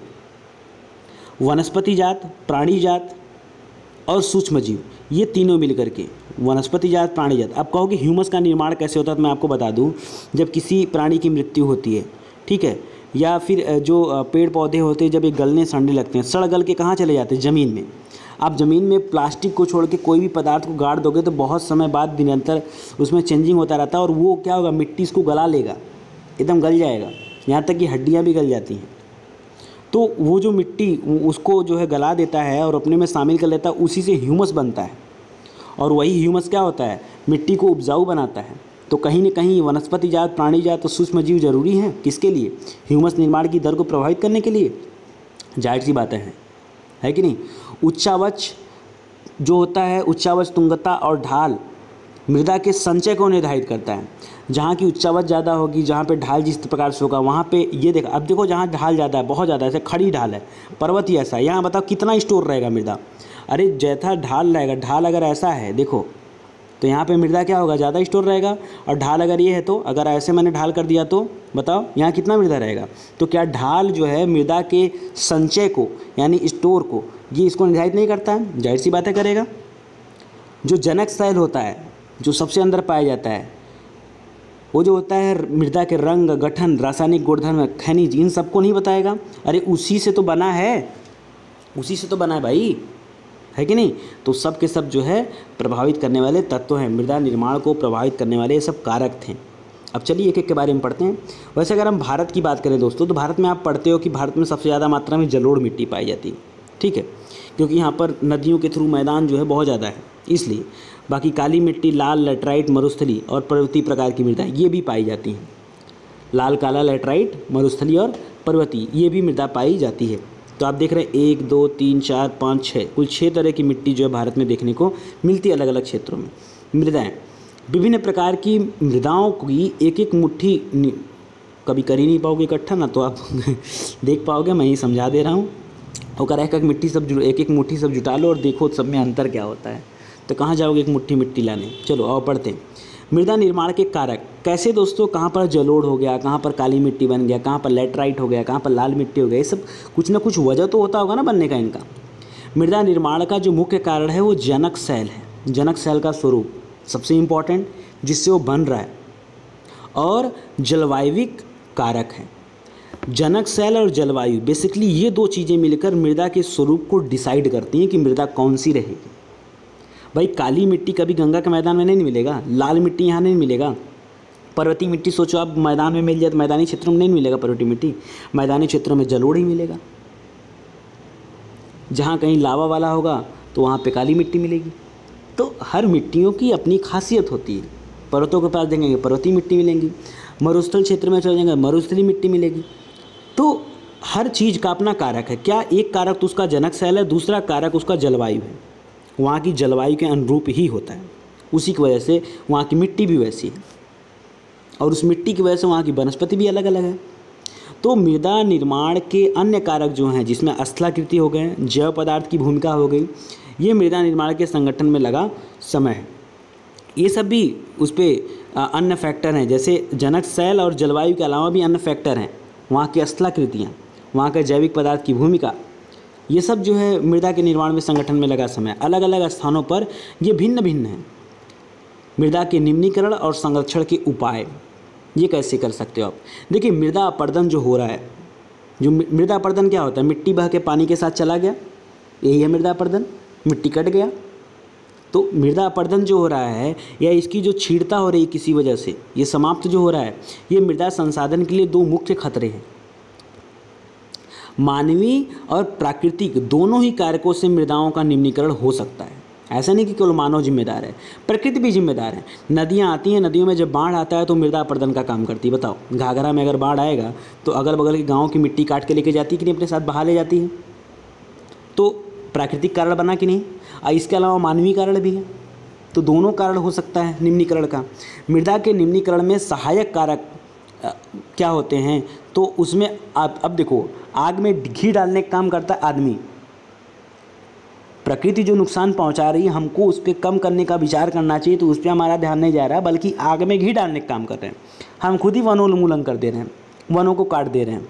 वनस्पति जात, प्राणी जात और सूक्ष्म जीव, ये तीनों मिलकर के वनस्पति जात, प्राणी जात। अब कहो कि ह्यूमस का निर्माण कैसे होता है, तो मैं आपको बता दूं, जब किसी प्राणी की मृत्यु होती है, ठीक है, या फिर जो पेड़ पौधे होते हैं जब ये गलने सड़ने लगते हैं, सड़ गल के कहाँ चले जाते हैं, ज़मीन में। आप ज़मीन में प्लास्टिक को छोड़ के कोई भी पदार्थ को गाड़ दोगे तो बहुत समय बाद निरंतर उसमें चेंजिंग होता रहता है, और वो क्या होगा, मिट्टी इसको गला लेगा, एकदम गल जाएगा, यहाँ तक कि हड्डियाँ भी गल जाती हैं। तो वो जो मिट्टी उसको जो है गला देता है और अपने में शामिल कर लेता है, उसी से ह्यूमस बनता है, और वही ह्यूमस क्या होता है, मिट्टी को उपजाऊ बनाता है। तो कहीं न कहीं वनस्पति जात, प्राणी जात और सूक्ष्म जीव जरूरी हैं, किसके लिए, ह्यूमस निर्माण की दर को प्रभावित करने के लिए। जाहिर सी बातें हैं, है कि नहीं। उच्चावच जो होता है, उच्चावच, तुंगता और ढाल मृदा के संचय को निर्धारित करता है। जहाँ की उच्चावच ज़्यादा होगी, जहाँ पे ढाल जिस प्रकार से होगा वहाँ पे ये देखो, अब देखो जहाँ ढाल ज़्यादा है, बहुत ज़्यादा, ऐसे खड़ी ढाल है, पर्वत ही ऐसा है, यहाँ बताओ कितना स्टोर रहेगा मृदा। अरे जैसा ढाल रहेगा, ढाल अगर ऐसा है देखो, तो यहाँ पे मृदा क्या होगा, ज़्यादा स्टोर रहेगा, और ढाल अगर ये है तो, अगर ऐसे मैंने ढाल कर दिया तो बताओ यहाँ कितना मृदा रहेगा। तो क्या ढाल जो है मृदा के संचय को यानी स्टोर को, ये इसको निर्धारित नहीं करता है, जाहिर सी बातें करेगा। जो जनक शैल होता है, जो सबसे अंदर पाया जाता है, वो जो होता है मृदा के रंग, गठन, रासायनिक गुणधर्म, खनिज, इन सबको नहीं बताएगा। अरे उसी से तो बना है, उसी से तो बना है भाई, है कि नहीं। तो सब के सब जो है प्रभावित करने वाले तत्व हैं, मृदा निर्माण को प्रभावित करने वाले ये सब कारक थे। अब चलिए एक एक के बारे में पढ़ते हैं। वैसे अगर हम भारत की बात करें दोस्तों, तो भारत में आप पढ़ते हो कि भारत में सबसे ज़्यादा मात्रा में जलोढ़ मिट्टी पाई जाती है, ठीक है, क्योंकि यहाँ पर नदियों के थ्रू मैदान जो है बहुत ज़्यादा है, इसलिए। बाकी काली मिट्टी, लाल लैटराइट, मरुस्थली और पर्वतीय प्रकार की मृदा ये भी पाई जाती हैं। लाल, काला, लैटराइट, मरुस्थली और पर्वतीय ये भी मृदा पाई जाती है। तो आप देख रहे हैं 1 2 3 4 5 6 कुल 6 तरह की मिट्टी जो है भारत में देखने को मिलती है अलग अलग क्षेत्रों में। मृदाएँ, विभिन्न प्रकार की मृदाओं की एक एक मुट्ठी कभी कर ही नहीं पाओगे इकट्ठा ना, तो आप देख पाओगे, मैं ही समझा दे रहा हूँ। और एक एक मिट्टी सब एक एक मुट्ठी सब जुटा लो और देखो सब में अंतर क्या होता है, तो कहाँ जाओगे एक मुट्ठी मिट्टी लाने। चलो और पढ़ते हैं। मृदा निर्माण के कारक कैसे दोस्तों, कहाँ पर जलोढ़ हो गया, कहाँ पर काली मिट्टी बन गया, कहाँ पर लैटराइट हो गया, कहाँ पर लाल मिट्टी हो गया, ये सब कुछ ना कुछ वजह तो होता होगा ना बनने का इनका। मृदा निर्माण का जो मुख्य कारण है वो जनक शैल है, जनक शैल का स्वरूप सबसे इम्पॉर्टेंट जिससे वो बन रहा है, और जलवायविक कारक है। जनक शैल और जलवायु बेसिकली ये दो चीज़ें मिलकर मृदा के स्वरूप को डिसाइड करती हैं कि मृदा कौन सी रहेगी। भाई काली मिट्टी कभी गंगा के मैदान में नहीं मिलेगा, लाल मिट्टी यहाँ नहीं मिलेगा, पर्वतीय मिट्टी सोचो आप मैदान में मिल जाए तो मैदानी क्षेत्रों में नहीं मिलेगा पर्वतीय मिट्टी, मैदानी क्षेत्रों में जलोढ़ ही मिलेगा। जहाँ कहीं लावा वाला होगा तो वहाँ पे काली मिट्टी मिलेगी। तो हर मिट्टियों की अपनी खासियत होती है। पर्वतों के पास देखेंगे पर्वतीय मिट्टी मिलेंगी, मरुस्थल क्षेत्र में चले जाएंगे मरुस्थलीय मिट्टी मिलेगी। तो हर चीज़ का अपना कारक है। क्या एक कारक तो उसका जनक शैल है, दूसरा कारक उसका जलवायु है। वहाँ की जलवायु के अनुरूप ही होता है, उसी की वजह से वहाँ की मिट्टी भी वैसी है और उस मिट्टी की वजह से वहाँ की वनस्पति भी अलग अलग है। तो मृदा निर्माण के अन्य कारक जो हैं, जिसमें स्थलाकृति हो गए, जैव पदार्थ की भूमिका हो गई, ये मृदा निर्माण के संगठन में लगा समय है। ये सब भी उस पर अन्य फैक्टर हैं, जैसे जनक शैल और जलवायु के अलावा भी अन्य फैक्टर हैं। वहाँ की स्थलाकृतियाँ, वहाँ का जैविक पदार्थ की भूमिका, ये सब जो है मृदा के निर्माण में संगठन में लगा समय। अलग अलग स्थानों पर ये भिन्न भिन्न है। मृदा के निम्नीकरण और संरक्षण के उपाय ये कैसे कर सकते हो आप? देखिए, मृदा अपरदन जो हो रहा है, जो मृदा अपरदन क्या होता है? मिट्टी बह के पानी के साथ चला गया, यही है मृदा अपरदन। मिट्टी कट गया। तो मृदा अपरदन जो हो रहा है या इसकी जो छीड़ता हो रही है किसी वजह से, ये समाप्त जो हो रहा है, ये मृदा संसाधन के लिए दो मुख्य खतरे हैं। मानवीय और प्राकृतिक दोनों ही कारकों से मृदाओं का निम्नीकरण हो सकता है। ऐसा नहीं कि केवल मानव जिम्मेदार है, प्रकृति भी जिम्मेदार है। नदियाँ आती हैं, नदियों में जब बाढ़ आता है तो मृदा अपरदन का काम करती है। बताओ, घाघरा में अगर बाढ़ आएगा तो अगल बगल के गाँव की मिट्टी काट के लेके जाती है कि नहीं, अपने साथ बहा ले जाती है। तो प्राकृतिक कारण बना कि नहीं? इसके अलावा मानवीय कारण भी है। तो दोनों कारण हो सकता है निम्नीकरण का। मृदा के निम्नीकरण में सहायक कारक क्या होते हैं? तो उसमें अब देखो, आग में घी डालने का काम करता है आदमी। प्रकृति जो नुकसान पहुंचा रही है, हमको उस पर कम करने का विचार करना चाहिए, तो उस पर हमारा ध्यान नहीं जा रहा, बल्कि आग में घी डालने का काम कर रहे हैं। हम खुद ही वनोन्मूलन कर दे रहे हैं, वनों को काट दे रहे हैं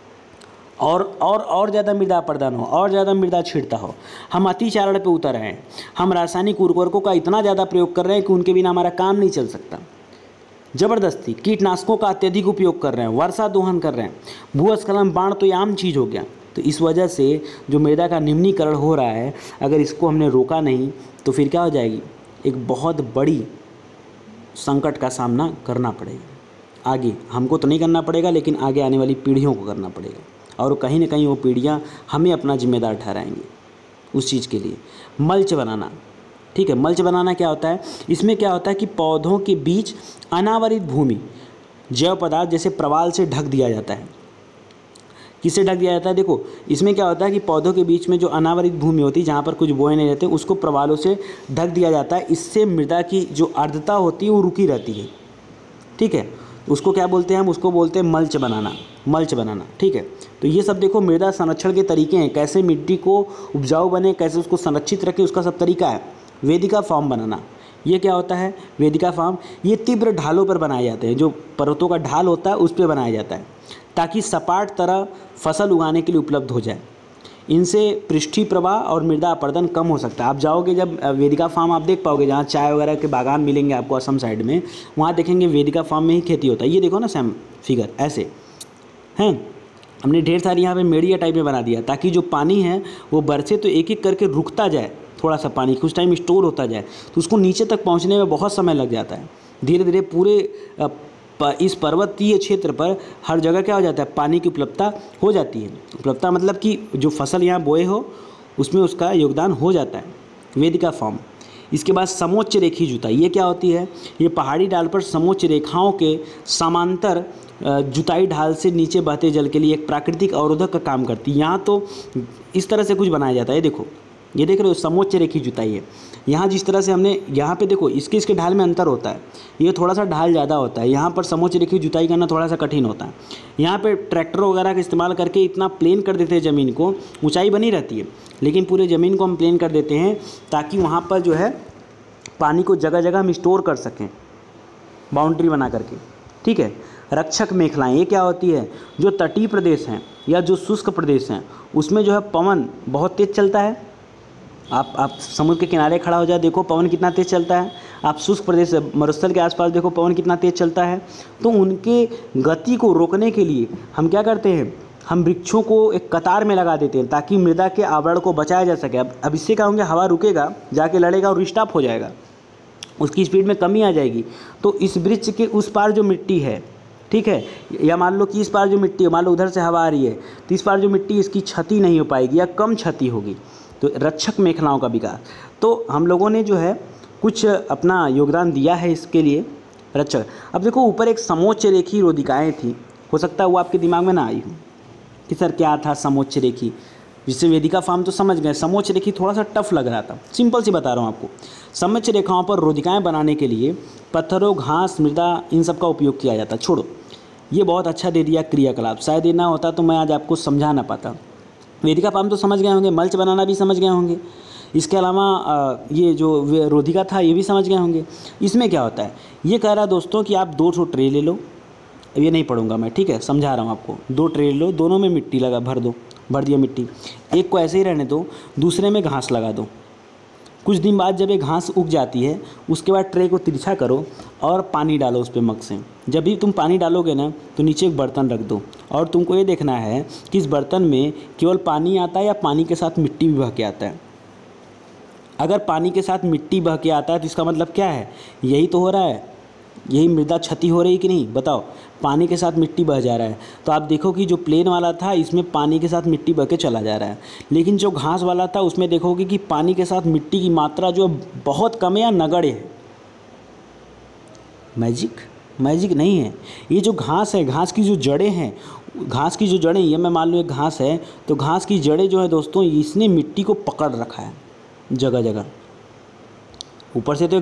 और ज़्यादा मृदा अपरदन हो, और ज़्यादा मृदा छीड़ता हो। हम अतिचारण पे उतर रहे हैं। हम रासायनिक उर्वरकों का इतना ज़्यादा प्रयोग कर रहे हैं कि उनके बिना हमारा काम नहीं चल सकता। ज़बरदस्ती कीटनाशकों का अत्यधिक उपयोग कर रहे हैं, वर्षा दोहन कर रहे हैं, भूस्खलन, बाढ़ तो ये आम चीज़ हो गया। तो इस वजह से जो मृदा का निम्नीकरण हो रहा है, अगर इसको हमने रोका नहीं तो फिर क्या हो जाएगी? एक बहुत बड़ी संकट का सामना करना पड़ेगा। आगे हमको तो नहीं करना पड़ेगा, लेकिन आगे आने वाली पीढ़ियों को करना पड़ेगा, और कहीं ना कहीं वो पीढ़ियाँ हमें अपना जिम्मेदार ठहराएंगी उस चीज़ के लिए। मल्च बनाना, ठीक है। मल्च बनाना क्या होता है? इसमें क्या होता है कि पौधों के बीच अनावरित भूमि जैव पदार्थ जैसे प्रवाल से ढक दिया जाता है। किससे ढक दिया जाता है? देखो, इसमें क्या होता है कि पौधों के बीच में जो अनावरित भूमि होती है, जहाँ पर कुछ बोए नहीं रहते, उसको प्रवालों से ढक दिया जाता है। इससे मृदा की जो आर्द्रता होती है वो रुकी रहती है, ठीक है। उसको क्या बोलते हैं? हम उसको बोलते हैं मल्च बनाना, मल्च बनाना, ठीक है। तो ये सब देखो मृदा संरक्षण के तरीके हैं, कैसे मिट्टी को उपजाऊ बने, कैसे उसको संरक्षित रखें, उसका सब तरीका है। वेदिका फॉर्म बनाना, ये क्या होता है? वेदिका फॉर्म, ये तीव्र ढालों पर बनाए जाते हैं। जो पर्वतों का ढाल होता है उस पर बनाया जाता है, ताकि सपाट तरह फसल उगाने के लिए उपलब्ध हो जाए। इनसे पृष्ठीय प्रवाह और मृदा अपरदन कम हो सकता है। आप जाओगे जब वेदिका फार्म आप देख पाओगे, जहाँ चाय वगैरह के बागान मिलेंगे आपको असम साइड में, वहाँ देखेंगे वेदिका फार्म में ही खेती होता है। ये देखो ना सेम फिगर ऐसे हैं। हमने ढेर सारी यहाँ पे मेड़िया टाइप में बना दिया, ताकि जो पानी है वो बरसे तो एक एक करके रुकता जाए, थोड़ा सा पानी कुछ टाइम स्टोर होता जाए, तो उसको नीचे तक पहुँचने में बहुत समय लग जाता है। धीरे धीरे पूरे इस पर्वतीय क्षेत्र पर हर जगह क्या हो जाता है? पानी की उपलब्धता हो जाती है। उपलब्धता मतलब कि जो फसल यहाँ बोए हो उसमें उसका योगदान हो जाता है। वेदिका फॉर्म। इसके बाद समोच्च रेखी जुताई, ये क्या होती है? ये पहाड़ी ढाल पर समोच्च रेखाओं के समांतर जुताई ढाल से नीचे बहते जल के लिए एक प्राकृतिक अवरोधक का काम करती है। यहाँ तो इस तरह से कुछ बनाया जाता है। देखो, ये देख रहे हो, समोच्च रेखी जुताई है। यहाँ जिस तरह से हमने यहाँ पे देखो, इसके ढाल में अंतर होता है। ये थोड़ा सा ढाल ज़्यादा होता है, यहाँ पर समोच्च रेखी जुताई करना थोड़ा सा कठिन होता है। यहाँ पे ट्रैक्टर वगैरह का इस्तेमाल करके इतना प्लेन कर देते हैं ज़मीन को, ऊंचाई बनी रहती है, लेकिन पूरे ज़मीन को हम प्लेन कर देते हैं ताकि वहाँ पर जो है पानी को जगह जगह हम स्टोर कर सकें, बाउंड्री बना करके, ठीक है। रक्षक मेखलाएँ, ये क्या होती है? जो तटीय प्रदेश हैं या जो शुष्क प्रदेश हैं उसमें जो है पवन बहुत तेज़ चलता है। आप समुद्र के किनारे खड़ा हो जाए, देखो पवन कितना तेज़ चलता है। आप शुष्क प्रदेश मरुस्थल के आसपास देखो पवन कितना तेज़ चलता है। तो उनके गति को रोकने के लिए हम क्या करते हैं? हम वृक्षों को एक कतार में लगा देते हैं ताकि मृदा के आवरण को बचाया जा सके। अब इससे क्या होंगे? हवा रुकेगा, जाके लड़ेगा और स्टॉप हो जाएगा। उसकी स्पीड में कमी आ जाएगी। तो इस वृक्ष के उस पार जो मिट्टी है, ठीक है, या मान लो कि इस पार जो मिट्टी है, मान लो उधर से हवा आ रही है तो इस पार जो मिट्टी, इसकी क्षति नहीं हो पाएगी या कम क्षति होगी। तो रक्षक मेखलाओं का विकास, तो हम लोगों ने जो है कुछ अपना योगदान दिया है इसके लिए, रक्षक। अब देखो ऊपर एक समोच्च रेखी रोधिकाएँ थी, हो सकता है वो आपके दिमाग में ना आई हो कि सर क्या था समोच्च रेखी, जिससे वेदिका फॉर्म तो समझ गए, समोच्च रेखी थोड़ा सा टफ लग रहा था। सिंपल सी बता रहा हूँ आपको। समोच्च रेखाओं पर रोधिकाएँ बनाने के लिए पत्थरों, घास, मृदा, इन सब का उपयोग किया जाता। छोड़ो, ये बहुत अच्छा दे दिया क्रियाकलाप, शायद ये ना होता तो मैं आज आपको समझा ना पाता। वेदिका फॉर्म तो समझ गए होंगे, मल्च बनाना भी समझ गए होंगे, इसके अलावा ये जो रोधिका था ये भी समझ गए होंगे। इसमें क्या होता है, ये कह रहा है दोस्तों कि आप 2 ट्रे ले लो, ये नहीं पढ़ूंगा मैं, ठीक है, समझा रहा हूँ आपको। 2 ट्रे लो, दोनों में मिट्टी लगा भर दिया मिट्टी, एक को ऐसे ही रहने दो, दूसरे में घास लगा दो। कुछ दिन बाद जब ये घास उग जाती है, उसके बाद ट्रे को तिरछा करो और पानी डालो उस पर मग से। जब भी तुम पानी डालोगे ना तो नीचे एक बर्तन रख दो और तुमको ये देखना है कि इस बर्तन में केवल पानी आता है या पानी के साथ मिट्टी भी बह के आता है। अगर पानी के साथ मिट्टी बह के आता है तो इसका मतलब क्या है, यही तो हो रहा है, यही मृदा क्षति हो रही कि नहीं, बताओ। पानी के साथ मिट्टी बह जा रहा है, तो आप देखो कि जो प्लेन वाला था इसमें पानी के साथ मिट्टी बह के चला जा रहा है, लेकिन जो घास वाला था उसमें देखोगे कि पानी के साथ मिट्टी की मात्रा जो बहुत कम है या नगण्य है। मैजिक नहीं है, ये जो घास है, घास की जो जड़ें हैं, घास की जो जड़ें, ये मैं मान लो एक घास है तो घास की जड़ें जो है दोस्तों, इसने मिट्टी को पकड़ रखा है जगह जगह। ऊपर से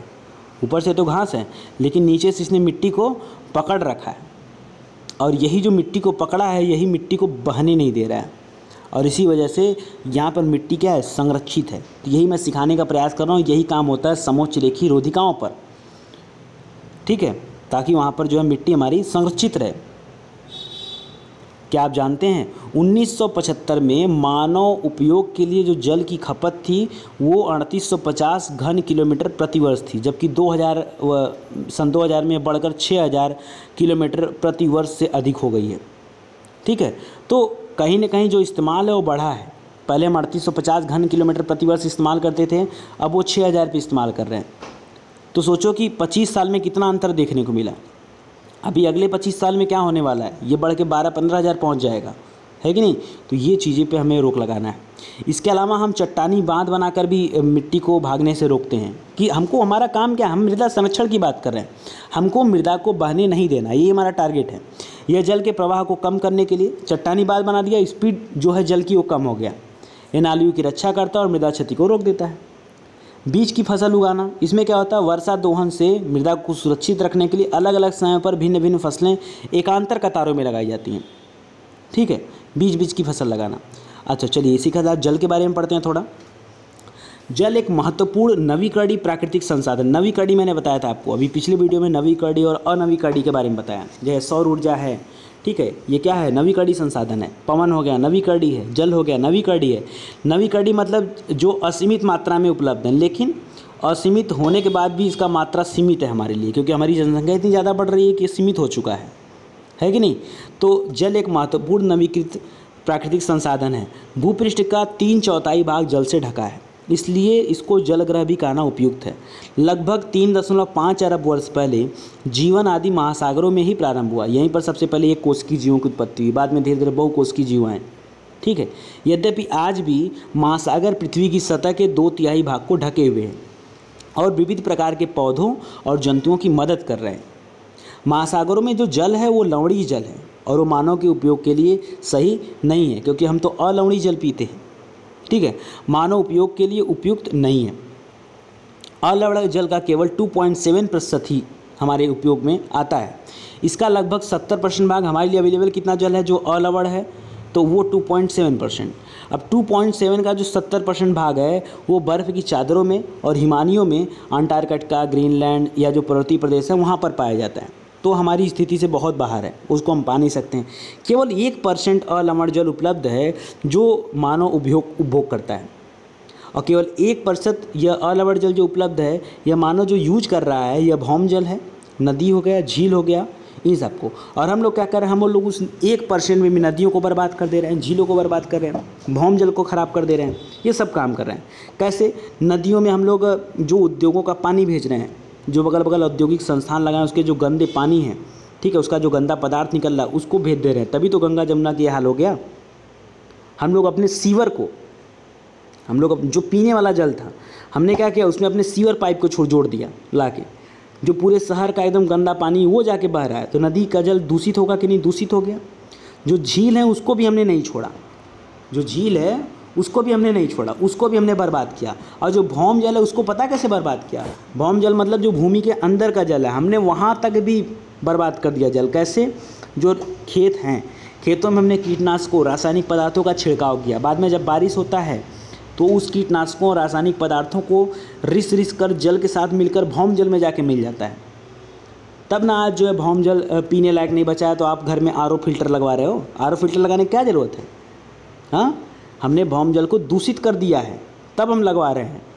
तो घास है, लेकिन नीचे से इसने मिट्टी को पकड़ रखा है, और यही जो मिट्टी को पकड़ा है यही मिट्टी को बहने नहीं दे रहा है, और इसी वजह से यहाँ पर मिट्टी क्या है, संरक्षित है। तो यही मैं सिखाने का प्रयास कर रहा हूँ, यही काम होता है समोच्च रेखी रोधिकाओं पर, ठीक है, ताकि वहाँ पर जो है मिट्टी हमारी संरक्षित रहे। क्या आप जानते हैं 1975 में मानव उपयोग के लिए जो जल की खपत थी वो 3850 घन किलोमीटर प्रति वर्ष थी, जबकि सन 2000 में बढ़कर 6000 किलोमीटर प्रति वर्ष से अधिक हो गई है, ठीक है। तो कहीं ना कहीं जो इस्तेमाल है वो बढ़ा है। पहले हम 3850 घन किलोमीटर प्रति वर्ष इस्तेमाल करते थे, अब वो 6000 पे इस्तेमाल कर रहे हैं। तो सोचो कि 25 साल में कितना अंतर देखने को मिला। अभी अगले 25 साल में क्या होने वाला है, ये बढ़ के 12-15 हज़ार पहुँच जाएगा, है कि नहीं। तो ये चीज़ें पे हमें रोक लगाना है। इसके अलावा हम चट्टानी बांध बनाकर भी मिट्टी को भागने से रोकते हैं कि हमको, हमारा काम क्या है, हम मृदा संरक्षण की बात कर रहे हैं, हमको मृदा को बहने नहीं देना, ये हमारा टारगेट है। यह जल के प्रवाह को कम करने के लिए चट्टानी बांध बना दिया, स्पीड जो है जल की वो कम हो गया। ये नालियों की रक्षा करता है और मृदा क्षति को रोक देता है। बीज की फसल उगाना, इसमें क्या होता है, वर्षा दोहन से मृदा को सुरक्षित रखने के लिए अलग अलग समय पर भिन्न भिन्न फसलें एकांतर कतारों में लगाई जाती हैं, ठीक है, बीज की फसल लगाना। अच्छा चलिए इसी के साथ जल के बारे में पढ़ते हैं थोड़ा। जल एक महत्वपूर्ण नवीकरणीय प्राकृतिक संसाधन, नवीकरणीय मैंने बताया था आपको अभी पिछले वीडियो में, नवीकरणीय और अनवीकरणीय के बारे में बताया। जैसे सौर ऊर्जा है, ठीक है, ये क्या है, नवीकरणीय संसाधन है। पवन हो गया नवीकरणीय है, जल हो गया नवीकरणीय है। नवीकरणीय मतलब जो असीमित मात्रा में उपलब्ध है, लेकिन असीमित होने के बाद भी इसका मात्रा सीमित है हमारे लिए, क्योंकि हमारी जनसंख्या इतनी ज़्यादा बढ़ रही है कि सीमित हो चुका है कि नहीं। तो जल एक महत्वपूर्ण नवीकृत प्राकृतिक संसाधन है। भूपृष्ठ का 3/4 भाग जल से ढका है, इसलिए इसको जलग्रह भी कहना उपयुक्त है। लगभग 3.5 अरब वर्ष पहले जीवन आदि महासागरों में ही प्रारंभ हुआ। यहीं पर सबसे पहले एक कोशिकीय जीवों की उत्पत्ति हुई, बाद में धीरे धीरे बहुकोशिकीय जीव आए, ठीक है। यद्यपि आज भी महासागर पृथ्वी की सतह के 2/3 भाग को ढके हुए हैं और विविध प्रकार के पौधों और जंतुओं की मदद कर रहे हैं। महासागरों में जो जल है वो लवणीय जल है और वो मानव के उपयोग के लिए सही नहीं है, क्योंकि हम तो अलवणीय जल पीते हैं, ठीक है, मानव उपयोग के लिए उपयुक्त नहीं है। अलवणीय जल का केवल 2.7% ही हमारे उपयोग में आता है। इसका लगभग 70% भाग हमारे लिए अवेलेबल कितना जल है जो अलवण है, तो वो 2.7%। अब 2.7 का जो 70% भाग है वो बर्फ़ की चादरों में और हिमानियों में, अंटार्कटिका, ग्रीनलैंड या जो पर्वतीय प्रदेश है वहाँ पर पाया जाता है। तो हमारी स्थिति से बहुत बाहर है, उसको हम पा नहीं सकते हैं। केवल 1% अलवण जल उपलब्ध है जो मानव उपभोग करता है, और केवल 1% यह अलवण जल जो उपलब्ध है यह मानव जो यूज कर रहा है, यह भौम जल है, नदी हो गया, झील हो गया, इन सबको। और हम लोग क्या कर रहे हैं, हम लोग उस 1% में भी नदियों को बर्बाद कर दे रहे हैं, झीलों को बर्बाद कर रहे हैं, भौम जल को ख़राब कर दे रहे हैं। ये सब काम कर रहे हैं। कैसे? नदियों में हम लोग जो उद्योगों का पानी भेज रहे हैं, जो बगल बगल औद्योगिक संस्थान लगाए उसके जो गंदे पानी है, ठीक है, उसका जो गंदा पदार्थ निकल रहा है उसको भेज दे रहे हैं। तभी तो गंगा जमुना की ये हाल हो गया। हम लोग अपने सीवर को, हम लोग जो पीने वाला जल था, हमने क्या किया, उसमें अपने सीवर पाइप को जोड़ दिया ला के, जो पूरे शहर का एकदम गंदा पानी वो जाके बह रहा है। तो नदी का जल दूषित होगा कि नहीं? दूषित हो गया। जो झील है उसको भी हमने नहीं छोड़ा, जो झील है उसको भी हमने नहीं छोड़ा, उसको भी हमने बर्बाद किया। और जो भौम जल है उसको पता कैसे बर्बाद किया? भौम जल मतलब जो भूमि के अंदर का जल है, हमने वहाँ तक भी बर्बाद कर दिया जल। कैसे? जो खेत हैं, खेतों में हमने कीटनाशकों, रासायनिक पदार्थों का छिड़काव किया। बाद में जब बारिश होता है तो उस कीटनाशकों और रासायनिक पदार्थों को रिस कर जल के साथ मिलकर भौम जल में जाके मिल जाता है। तब ना आज जो है भौम जल पीने लायक नहीं बचा है, तो आप घर में आरओ फिल्टर लगवा रहे हो। आरओ फिल्टर लगाने की क्या ज़रूरत है? हाँ, हमने भौम जल को दूषित कर दिया है, तब हम लगवा रहे हैं।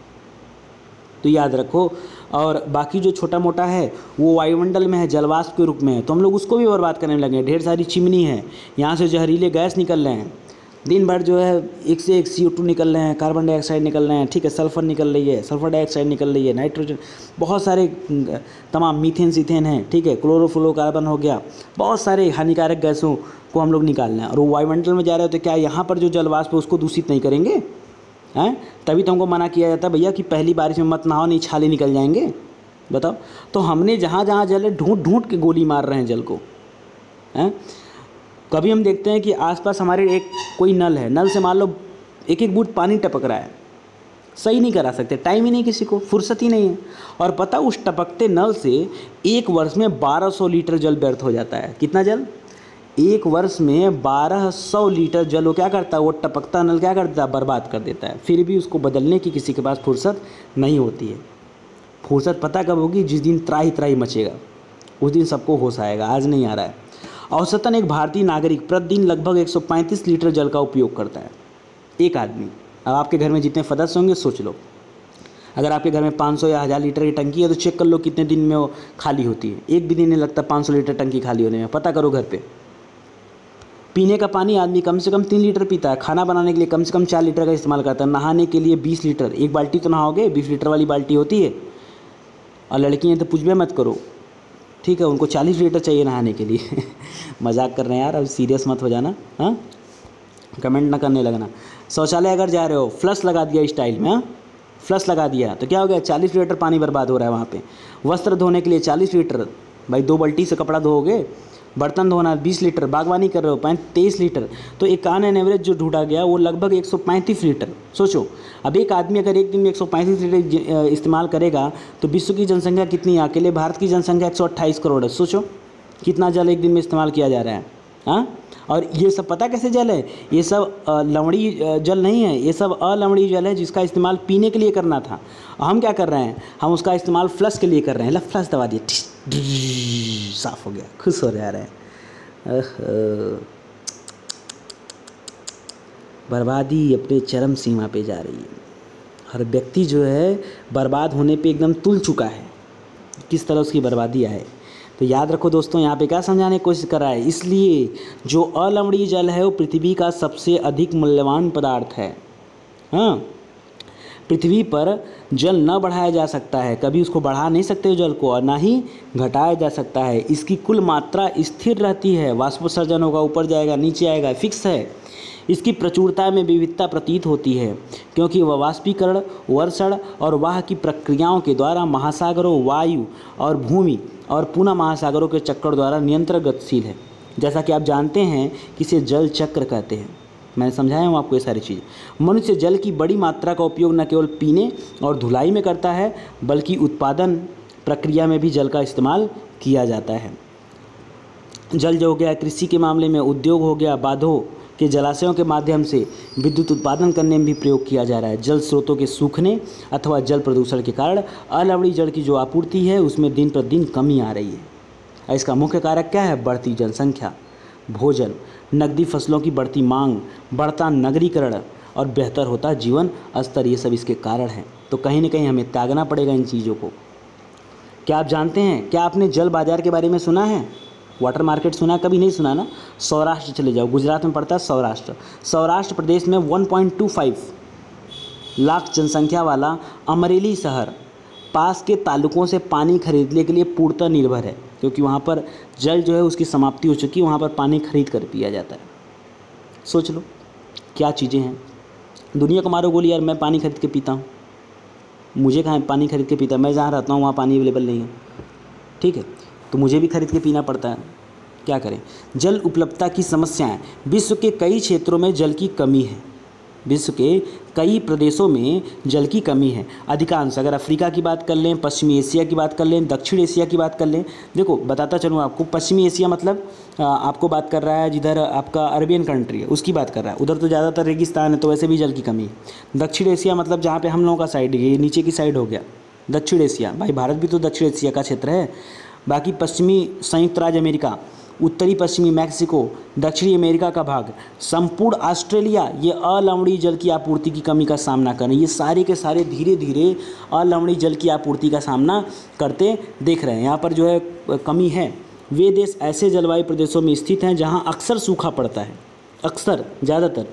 तो याद रखो। और बाकी जो छोटा मोटा है वो वायुमंडल में है, जलवाष्प के रूप में है, तो हम लोग उसको भी बर्बाद करने लगे। ढेर सारी चिमनी है, यहाँ से जहरीले गैस निकल रहे हैं, दिन भर जो है एक से एक CO2 निकल रहे हैं, कार्बन डाइऑक्साइड निकल रहे हैं, ठीक है, सल्फ़र निकल रही है, सल्फ़र डाइऑक्साइड निकल रही है, नाइट्रोजन, बहुत सारे तमाम मीथेन सीथेन हैं, ठीक है, क्लोरोफ्लोरोकार्बन हो गया, बहुत सारे हानिकारक गैसों को हम लोग निकाल रहे हैं। और वो वायुमंडल में जा रहे हो तो क्या यहाँ पर जो जलवाष्प है उसको दूषित नहीं करेंगे? हैं? तभी तो हमको मना किया जाता है भैया कि पहली बारिश में मत नहाओ, नहीं छाले निकल जाएंगे। बताओ। तो हमने जहाँ जहाँ जल है ढूंढ ढूंढ के गोली मार रहे हैं जल को। हैं? कभी हम देखते हैं कि आसपास हमारे एक कोई नल है, नल से मान लो एक एक बूंद पानी टपक रहा है, सही नहीं करा सकते, टाइम ही नहीं, किसी को फुर्सत ही नहीं है। और पता उस टपकते नल से एक वर्ष में 1200 लीटर जल व्यर्थ हो जाता है। कितना जल? एक वर्ष में 1200 लीटर जल वो क्या करता है, वो टपकता नल क्या करता है, बर्बाद कर देता है। फिर भी उसको बदलने की किसी के पास फुर्सत नहीं होती है। फुर्सत पता कब होगी? जिस दिन त्राही त्राही मचेगा, उस दिन सबको होश आएगा। आज नहीं आ रहा है। औसतन एक भारतीय नागरिक प्रतिदिन लगभग 135 लीटर जल का उपयोग करता है, एक आदमी। अब आपके घर में जितने सदस्य होंगे सोच लो, अगर आपके घर में 500 या 1000 लीटर की टंकी है तो चेक कर लो कितने दिन में वो खाली होती है। एक भी दिन नहीं लगता 500 लीटर टंकी खाली होने में, पता करो घर पे। पीने का पानी आदमी कम से कम 3 लीटर पीता है, खाना बनाने के लिए कम से कम 4 लीटर का इस्तेमाल करता है, नहाने के लिए 20 लीटर, एक बाल्टी तो नहाओगे, 20 लीटर वाली बाल्टी होती है। और लड़की हैं तो पूछबे मत करो, ठीक है, उनको 40 लीटर चाहिए नहाने के लिए। मजाक कर रहे हैं यार, अब सीरियस मत हो जाना। हाँ, कमेंट ना करने लगना। शौचालय अगर जा रहे हो, फ्लश लगा दिया स्टाइल में, हाँ, फ्लश लगा दिया तो क्या हो गया, 40 लीटर पानी बर्बाद हो रहा है वहाँ पे। वस्त्र धोने के लिए 40 लीटर, भाई 2 बाल्टी से कपड़ा धोओगे। बर्तन धोना 20 लीटर, बागवानी कर रहे हो 23 लीटर, तो एक ऑन एवरेज जो ढूंढा गया वो लगभग 135 लीटर। सोचो, अब एक आदमी अगर एक दिन में 135 लीटर इस्तेमाल करेगा तो विश्व की जनसंख्या कितनी है? अकेले भारत की जनसंख्या 128 करोड़ है। सोचो कितना जल एक दिन में इस्तेमाल किया जा रहा है। हाँ, और ये सब पता कैसे जल है? ये सब लवणी जल नहीं है, ये सब अलवणीय जल है जिसका इस्तेमाल पीने के लिए करना था। हम क्या कर रहे हैं, हम उसका इस्तेमाल फ्लश के लिए कर रहे हैं। फ्लश दबा दिए, साफ हो गया, खुश हो रहा है। बर्बादी अपने चरम सीमा पे जा रही है। हर व्यक्ति जो है बर्बाद होने पे एकदम तुल चुका है, किस तरह उसकी बर्बादी आए। तो याद रखो दोस्तों, यहाँ पे क्या समझाने की कोशिश कर रहा है, इसलिए जो अलवणीय जल है वो पृथ्वी का सबसे अधिक मूल्यवान पदार्थ है। हाँ, पृथ्वी पर जल न बढ़ाया जा सकता है, कभी उसको बढ़ा नहीं सकते हो जल को, और ना ही घटाया जा सकता है। इसकी कुल मात्रा स्थिर रहती है, वाष्पोत्सर्जन होगा, ऊपर जाएगा नीचे आएगा, फिक्स है। इसकी प्रचुरता में विविधता प्रतीत होती है क्योंकि वह वाष्पीकरण, वर्षण और वाह की प्रक्रियाओं के द्वारा महासागरों, वायु और भूमि और पुनः महासागरों के चक्कर द्वारा निरंतर गतिशील है। जैसा कि आप जानते हैं कि इसे जल चक्र कहते हैं। मैंने समझाया हूँ आपको ये सारी चीज़। मनुष्य जल की बड़ी मात्रा का उपयोग न केवल पीने और धुलाई में करता है बल्कि उत्पादन प्रक्रिया में भी जल का इस्तेमाल किया जाता है। जल जो हो गया, कृषि के मामले में उद्योग हो गया, बांधों के जलाशयों के माध्यम से विद्युत उत्पादन करने में भी प्रयोग किया जा रहा है। जल स्रोतों के सूखने अथवा जल प्रदूषण के कारण अलवणीय जल की जो आपूर्ति है उसमें दिन प्रतिदिन कमी आ रही है। इसका मुख्य कारक क्या है? बढ़ती जनसंख्या, भोजन, नकदी फसलों की बढ़ती मांग, बढ़ता नगरीकरण और बेहतर होता जीवन स्तर, ये सब इसके कारण हैं। तो कहीं ना कहीं हमें त्यागना पड़ेगा इन चीज़ों को। क्या आप जानते हैं, क्या आपने जल बाज़ार के बारे में सुना है? वाटर मार्केट सुना, कभी नहीं सुना ना? सौराष्ट्र चले जाओ, गुजरात में पड़ता है सौराष्ट्र। सौराष्ट्र प्रदेश में 1.25 लाख जनसंख्या वाला अमरेली शहर पास के तालुकों से पानी खरीदने के लिए पूर्णतः निर्भर है, क्योंकि वहाँ पर जल जो है उसकी समाप्ति हो चुकी है, वहाँ पर पानी खरीद कर पिया जाता है। सोच लो क्या चीज़ें हैं। दुनिया को मारो गोली यार, मैं पानी खरीद के पीता हूँ, मुझे कहाँ पानी खरीद के पीता, मैं जहाँ रहता हूँ वहाँ पानी अवेलेबल नहीं है, ठीक है, तो मुझे भी खरीद के पीना पड़ता है, क्या करें। जल उपलब्धता की समस्याएं, विश्व के कई क्षेत्रों में जल की कमी है, विश्व के कई प्रदेशों में जल की कमी है। अधिकांश, अगर अफ्रीका की बात कर लें, पश्चिमी एशिया की बात कर लें, दक्षिण एशिया की बात कर लें, देखो बताता चलूँ आपको, पश्चिमी एशिया मतलब आपको बात कर रहा है जिधर आपका अरबियन कंट्री है उसकी बात कर रहा है, उधर तो ज़्यादातर रेगिस्तान है, तो वैसे भी जल की कमी है। दक्षिण एशिया मतलब जहाँ पे हम लोगों का साइड, ये नीचे की साइड हो गया दक्षिण एशिया, भाई भारत भी तो दक्षिण एशिया का क्षेत्र है। बाकी पश्चिमी संयुक्त राज्य अमेरिका, उत्तरी पश्चिमी मैक्सिको, दक्षिणी अमेरिका का भाग, संपूर्ण ऑस्ट्रेलिया, ये अलवणीय जल की आपूर्ति की कमी का सामना कर रहे हैं। ये सारे के सारे धीरे धीरे अलवणीय जल की आपूर्ति का सामना करते देख रहे हैं। यहाँ पर जो है कमी है। वे देश ऐसे जलवायु प्रदेशों में स्थित हैं जहाँ अक्सर सूखा पड़ता है, अक्सर ज़्यादातर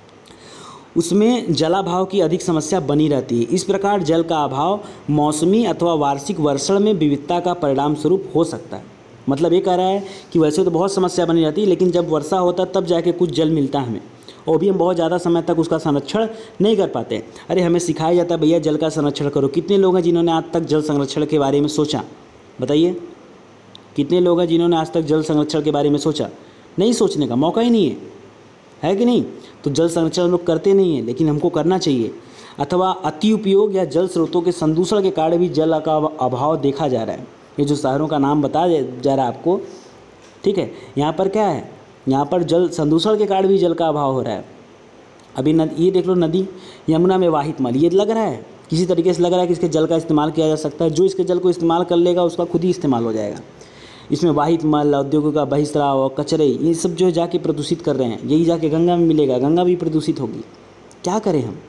उसमें जलाभाव की अधिक समस्या बनी रहती है। इस प्रकार जल का अभाव मौसमी अथवा वार्षिक वर्षण में विविधता का परिणाम स्वरूप हो सकता है। मतलब ये कह रहा है कि वैसे तो बहुत समस्या बनी रहती है, लेकिन जब वर्षा होता है तब जाके कुछ जल मिलता है हमें, और भी हम बहुत ज़्यादा समय तक उसका संरक्षण नहीं कर पाते। अरे हमें सिखाया जाता है भैया जल का संरक्षण करो। कितने लोग हैं जिन्होंने आज तक जल संरक्षण के बारे में सोचा? बताइए, कितने लोग हैं जिन्होंने आज तक जल संरक्षण के बारे में सोचा? नहीं, सोचने का मौका ही नहीं है कि नहीं? तो जल संरक्षण लोग करते नहीं हैं, लेकिन हमको करना चाहिए। अथवा अति उपयोग या जल स्रोतों के संदूषण के कारण भी जल का अभाव देखा जा रहा है। ये जो शहरों का नाम बताया जा रहा है आपको, ठीक है, यहाँ पर क्या है, यहाँ पर जल संदूषण के कारण भी जल का अभाव हो रहा है। अभी ये देख लो, नदी यमुना में वाहित मल, ये लग रहा है किसी तरीके से लग रहा है कि इसके जल का इस्तेमाल किया जा सकता है। जो इसके जल को इस्तेमाल कर लेगा उसका खुद ही इस्तेमाल हो जाएगा। इसमें वाहित मल, औद्योगिक का बहिस्राव और कचरे, ये सब जो है जाके प्रदूषित कर रहे हैं, यही जाके गंगा में मिलेगा, गंगा भी प्रदूषित होगी। क्या करें हम?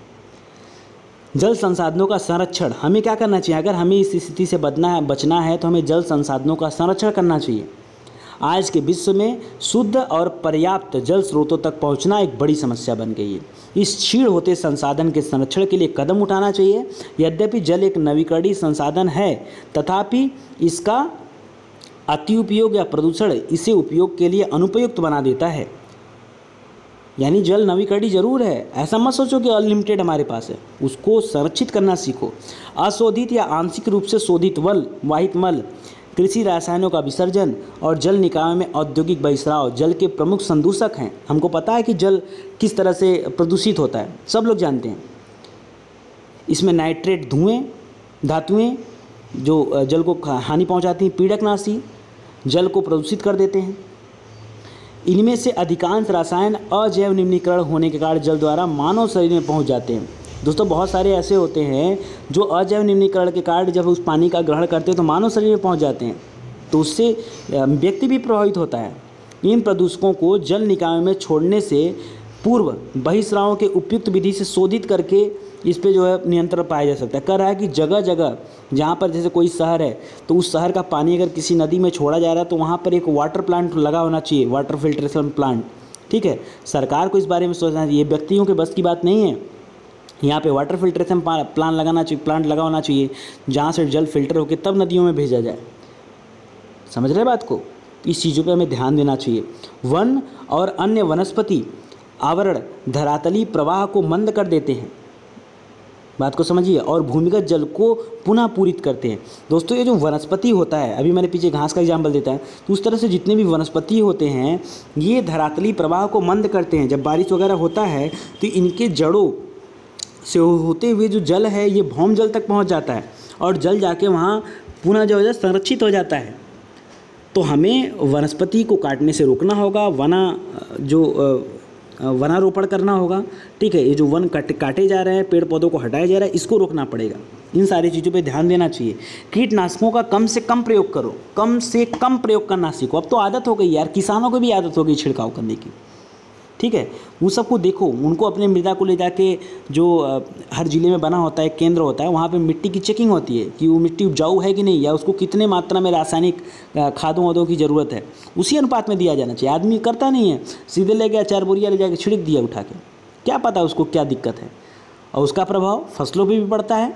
जल संसाधनों का संरक्षण, हमें क्या करना चाहिए? अगर हमें इस स्थिति से बचना है तो हमें जल संसाधनों का संरक्षण करना चाहिए। आज के विश्व में शुद्ध और पर्याप्त जल स्रोतों तक पहुंचना एक बड़ी समस्या बन गई है। इस क्षीण होते संसाधन के संरक्षण के लिए कदम उठाना चाहिए। यद्यपि जल एक नवीकरणीय संसाधन है, तथापि इसका अति उपयोग या प्रदूषण इसे उपयोग के लिए अनुपयुक्त बना देता है। यानी जल नवीकरणीय जरूर है, ऐसा मत सोचो कि अनलिमिटेड हमारे पास है, उसको संरक्षित करना सीखो। अशोधित या आंशिक रूप से शोधित वाहित मल, कृषि रसायनों का विसर्जन और जल निकायों में औद्योगिक बहिस्राव जल के प्रमुख संदूषक हैं। हमको पता है कि जल किस तरह से प्रदूषित होता है, सब लोग जानते हैं। इसमें नाइट्रेट, धुएँ, धातुएँ जो जल को हानि पहुंचाती हैं, पीड़कनाशी जल को प्रदूषित कर देते हैं। इनमें से अधिकांश रसायन अजैव निम्नीकरण होने के कारण जल द्वारा मानव शरीर में पहुंच जाते हैं। दोस्तों, बहुत सारे ऐसे होते हैं जो अजैव निम्नीकरण के कारण जब उस पानी का ग्रहण करते हैं तो मानव शरीर में पहुंच जाते हैं, तो उससे व्यक्ति भी प्रभावित होता है। इन प्रदूषकों को जल निकायों में छोड़ने से पूर्व बहिस्रावों के उपयुक्त विधि से शोधित करके इस पे जो है नियंत्रण पाया जा सकता है। कह रहा है कि जगह जगह जहाँ पर जैसे कोई शहर है तो उस शहर का पानी अगर किसी नदी में छोड़ा जा रहा है तो वहाँ पर एक वाटर प्लांट लगा होना चाहिए, वाटर फिल्ट्रेशन प्लांट, ठीक है। सरकार को इस बारे में सोचना चाहिए, व्यक्तियों के बस की बात नहीं है। यहाँ पे वाटर फिल्ट्रेशन प्लांट लगा होना चाहिए जहाँ से जल फिल्टर होकर तब नदियों में भेजा जाए। समझ रहे बात को? इस चीज़ों पे हमें ध्यान देना चाहिए। वन और अन्य वनस्पति आवरण धरातली प्रवाह को मंद कर देते हैं, बात को समझिए, और भूमिगत जल को पुनः पूरित करते हैं। दोस्तों, ये जो वनस्पति होता है, अभी मैंने पीछे घास का एग्जाम्पल देता है, तो उस तरह से जितने भी वनस्पति होते हैं ये धरातली प्रवाह को मंद करते हैं। जब बारिश वगैरह होता है तो इनके जड़ों से होते हुए जो जल है ये भौम जल तक पहुंच जाता है और जल जाके वहाँ पुनः जो है संरक्षित हो जाता है। तो हमें वनस्पति को काटने से रोकना होगा, वनारोपण करना होगा, ठीक है। ये जो वन काटे जा रहे हैं, पेड़ पौधों को हटाया जा रहा है, इसको रोकना पड़ेगा। इन सारी चीज़ों पे ध्यान देना चाहिए। कीटनाशकों का कम से कम प्रयोग करो, कम से कम प्रयोग करना सीखो। अब तो आदत हो गई यार, किसानों को भी आदत हो गई छिड़काव करने की, ठीक है। उन सबको देखो, उनको अपने मृदा को ले जाके जो हर ज़िले में बना होता है, केंद्र होता है, वहाँ पे मिट्टी की चेकिंग होती है कि वो मिट्टी उपजाऊ है कि नहीं, या उसको कितने मात्रा में रासायनिक खादों वादों की ज़रूरत है, उसी अनुपात में दिया जाना चाहिए। आदमी करता नहीं है, सीधे ले गया 4 बोरियाँ ले जाके छिड़क दिया उठा के, क्या पता उसको क्या दिक्कत है, और उसका प्रभाव फसलों पर भी पड़ता है।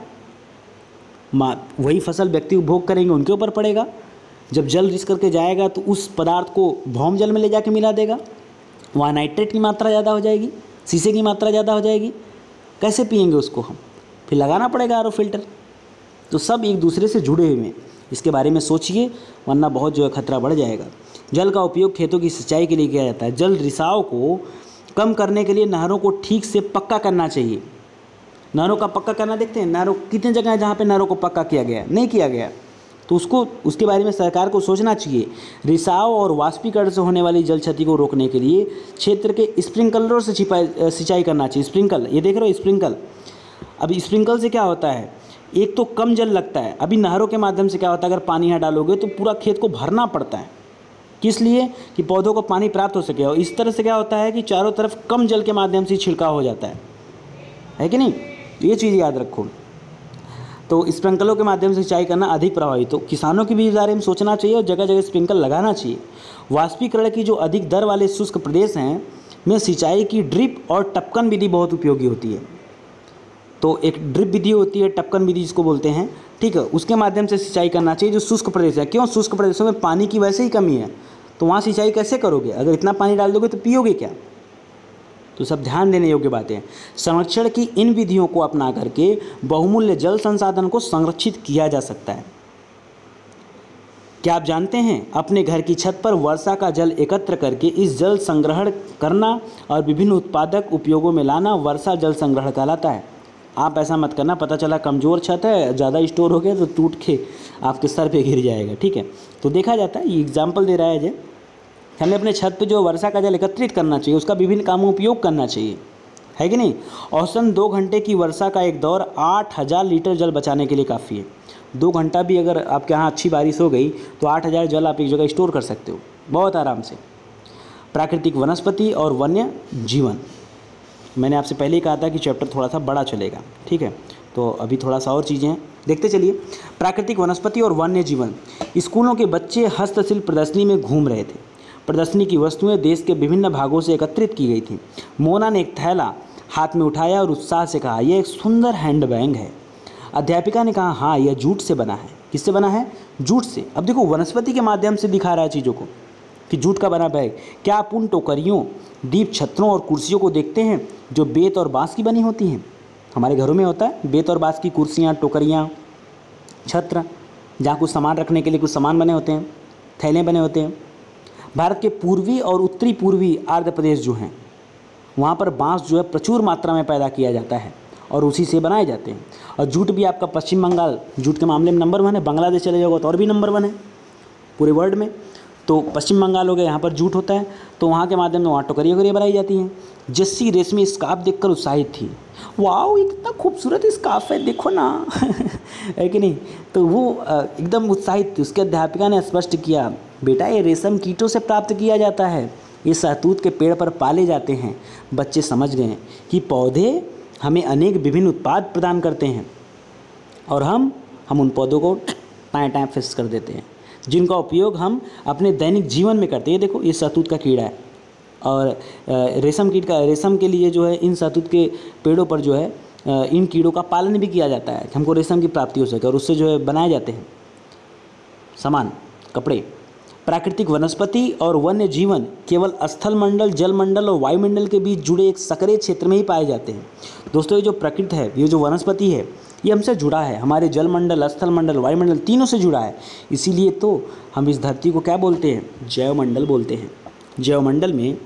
वही फसल व्यक्ति उपभोग करेंगे उनके ऊपर पड़ेगा। जब जल रिस करके जाएगा तो उस पदार्थ को भौम जल में ले जाके मिला देगा, वहाँ नाइट्रेट की मात्रा ज़्यादा हो जाएगी, शीशे की मात्रा ज़्यादा हो जाएगी, कैसे पिएंगे उसको हम, फिर लगाना पड़ेगा आरओ फिल्टर। तो सब एक दूसरे से जुड़े हुए हैं, इसके बारे में सोचिए, वरना बहुत जो है खतरा बढ़ जाएगा। जल का उपयोग खेतों की सिंचाई के लिए किया जाता है। जल रिसाव को कम करने के लिए नहरों को ठीक से पक्का करना चाहिए। नहरों का पक्का करना देखते हैं, नहरों कितने जगह है जहाँ पे नहरों को पक्का किया गया है, नहीं किया गया, तो उसके बारे में सरकार को सोचना चाहिए। रिसाव और वाष्पीकरण से होने वाली जल क्षति को रोकने के लिए क्षेत्र के स्प्रिंकलरों से सिंचाई करना चाहिए। स्प्रिंकल, ये देख रहे हो स्प्रिंकल। अभी स्प्रिंकल से क्या होता है, एक तो कम जल लगता है। अभी नहरों के माध्यम से क्या होता है, अगर पानी यहाँ डालोगे तो पूरा खेत को भरना पड़ता है, किस लिए कि पौधों को पानी प्राप्त हो सके। और इस तरह से क्या होता है कि चारों तरफ कम जल के माध्यम से छिड़काव हो जाता है कि नहीं, ये चीज़ याद रखो। तो स्प्रिंकलों के माध्यम से सिंचाई करना अधिक प्रभावी, तो किसानों की भी इस बारे में सोचना चाहिए और जगह जगह स्प्रिंकल लगाना चाहिए। वाष्पीकरण की जो अधिक दर वाले शुष्क प्रदेश हैं में सिंचाई की ड्रिप और टपकन विधि बहुत उपयोगी होती है। तो एक ड्रिप विधि होती है, टपकन विधि जिसको बोलते हैं, ठीक है, उसके माध्यम से सिंचाई करना चाहिए जो शुष्क प्रदेश है। क्यों, शुष्क प्रदेशों में पानी की वैसे ही कमी है, तो वहाँ सिंचाई कैसे करोगे, अगर इतना पानी डाल दोगे तो पियोगे क्या। तो सब ध्यान देने योग्य बातें हैं। संरक्षण की इन विधियों को अपना करके बहुमूल्य जल संसाधन को संरक्षित किया जा सकता है। क्या आप जानते हैं, अपने घर की छत पर वर्षा का जल एकत्र करके इस जल संग्रहण करना और विभिन्न उत्पादक उपयोगों में लाना वर्षा जल संग्रहण कहलाता है। आप ऐसा मत करना, पता चला कमज़ोर छत है, ज़्यादा स्टोर हो गया तो टूट के आपके सर पे गिर जाएगा, ठीक है। तो देखा जाता है, ये एग्जाम्पल दे रहा है जय, हमें अपने छत पे जो वर्षा का जल एकत्रित करना चाहिए, उसका विभिन्न कामों उपयोग करना चाहिए, है कि नहीं। औसतन 2 घंटे की वर्षा का एक दौर 8000 लीटर जल बचाने के लिए काफ़ी है। 2 घंटा भी अगर आपके यहाँ अच्छी बारिश हो गई तो 8000 जल आप एक जगह स्टोर कर सकते हो बहुत आराम से। प्राकृतिक वनस्पति और वन्य जीवन, मैंने आपसे पहले ही कहा था कि चैप्टर थोड़ा सा बड़ा चलेगा, ठीक है, तो अभी थोड़ा सा और चीज़ें हैं, देखते चलिए। प्राकृतिक वनस्पति और वन्य जीवन। स्कूलों के बच्चे हस्तशिल्प प्रदर्शनी में घूम रहे थे। प्रदर्शनी की वस्तुएं देश के विभिन्न भागों से एकत्रित की गई थी। मोना ने एक थैला हाथ में उठाया और उत्साह से कहा, यह एक सुंदर हैंडबैग है। अध्यापिका ने कहा, हाँ, यह जूट से बना है। किससे बना है, जूट से। अब देखो, वनस्पति के माध्यम से दिखा रहा है चीज़ों को कि जूट का बना बैग। क्या आप उन टोकरियों, दीप छत्रों और कुर्सियों को देखते हैं जो बेत और बाँस की बनी होती हैं। हमारे घरों में होता है बेत और बाँस की कुर्सियाँ, टोकरियाँ, छत्र, जहाँ कुछ सामान रखने के लिए कुछ सामान बने होते हैं, थैले बने होते हैं। भारत के पूर्वी और उत्तरी पूर्वी आर्द्र प्रदेश जो हैं, वहाँ पर बाँस जो है प्रचुर मात्रा में पैदा किया जाता है और उसी से बनाए जाते हैं। और जूट भी आपका पश्चिम बंगाल जूट के मामले में नंबर 1 है। बांग्लादेश चले जाओगे तो और भी नंबर 1 है पूरे वर्ल्ड में। तो पश्चिम बंगाल हो गया, यहाँ पर जूट होता है, तो वहाँ के माध्यम से वहाँ टोकरियाँ वगैरह बनाई जाती हैं। जस्सी रेशमी स्कार्फ देखकर उत्साहित थी। वाओ, कितना खूबसूरत स्कार्फ है, देखो ना है कि नहीं। तो वो एकदम उत्साहित थी। उसके अध्यापिका ने स्पष्ट किया, बेटा ये रेशम कीटों से प्राप्त किया जाता है, ये सहतूत के पेड़ पर पाले जाते हैं। बच्चे समझ गए कि पौधे हमें अनेक विभिन्न उत्पाद प्रदान करते हैं और हम उन पौधों को टाएं फिक्स कर देते हैं, जिनका उपयोग हम अपने दैनिक जीवन में करते हैं। देखो, ये सहतूत का कीड़ा है और रेशम कीट का, रेशम के लिए जो है इन सहतूत के पेड़ों पर जो है इन कीड़ों का पालन भी किया जाता है कि हमको रेशम की प्राप्ति हो सके, और उससे जो है बनाए जाते हैं सामान, कपड़े। प्राकृतिक वनस्पति और वन्य जीवन केवल स्थल मंडल, जल मंडल और वायुमंडल के बीच जुड़े एक सक्रिय क्षेत्र में ही पाए जाते हैं। दोस्तों, ये जो प्रकृति है, ये जो वनस्पति है, ये हमसे जुड़ा है, हमारे जल मंडल, स्थल मंडल, वायुमंडल तीनों से जुड़ा है। इसीलिए तो हम इस धरती को क्या बोलते हैं, जैवमंडल बोलते हैं। जैवमंडल में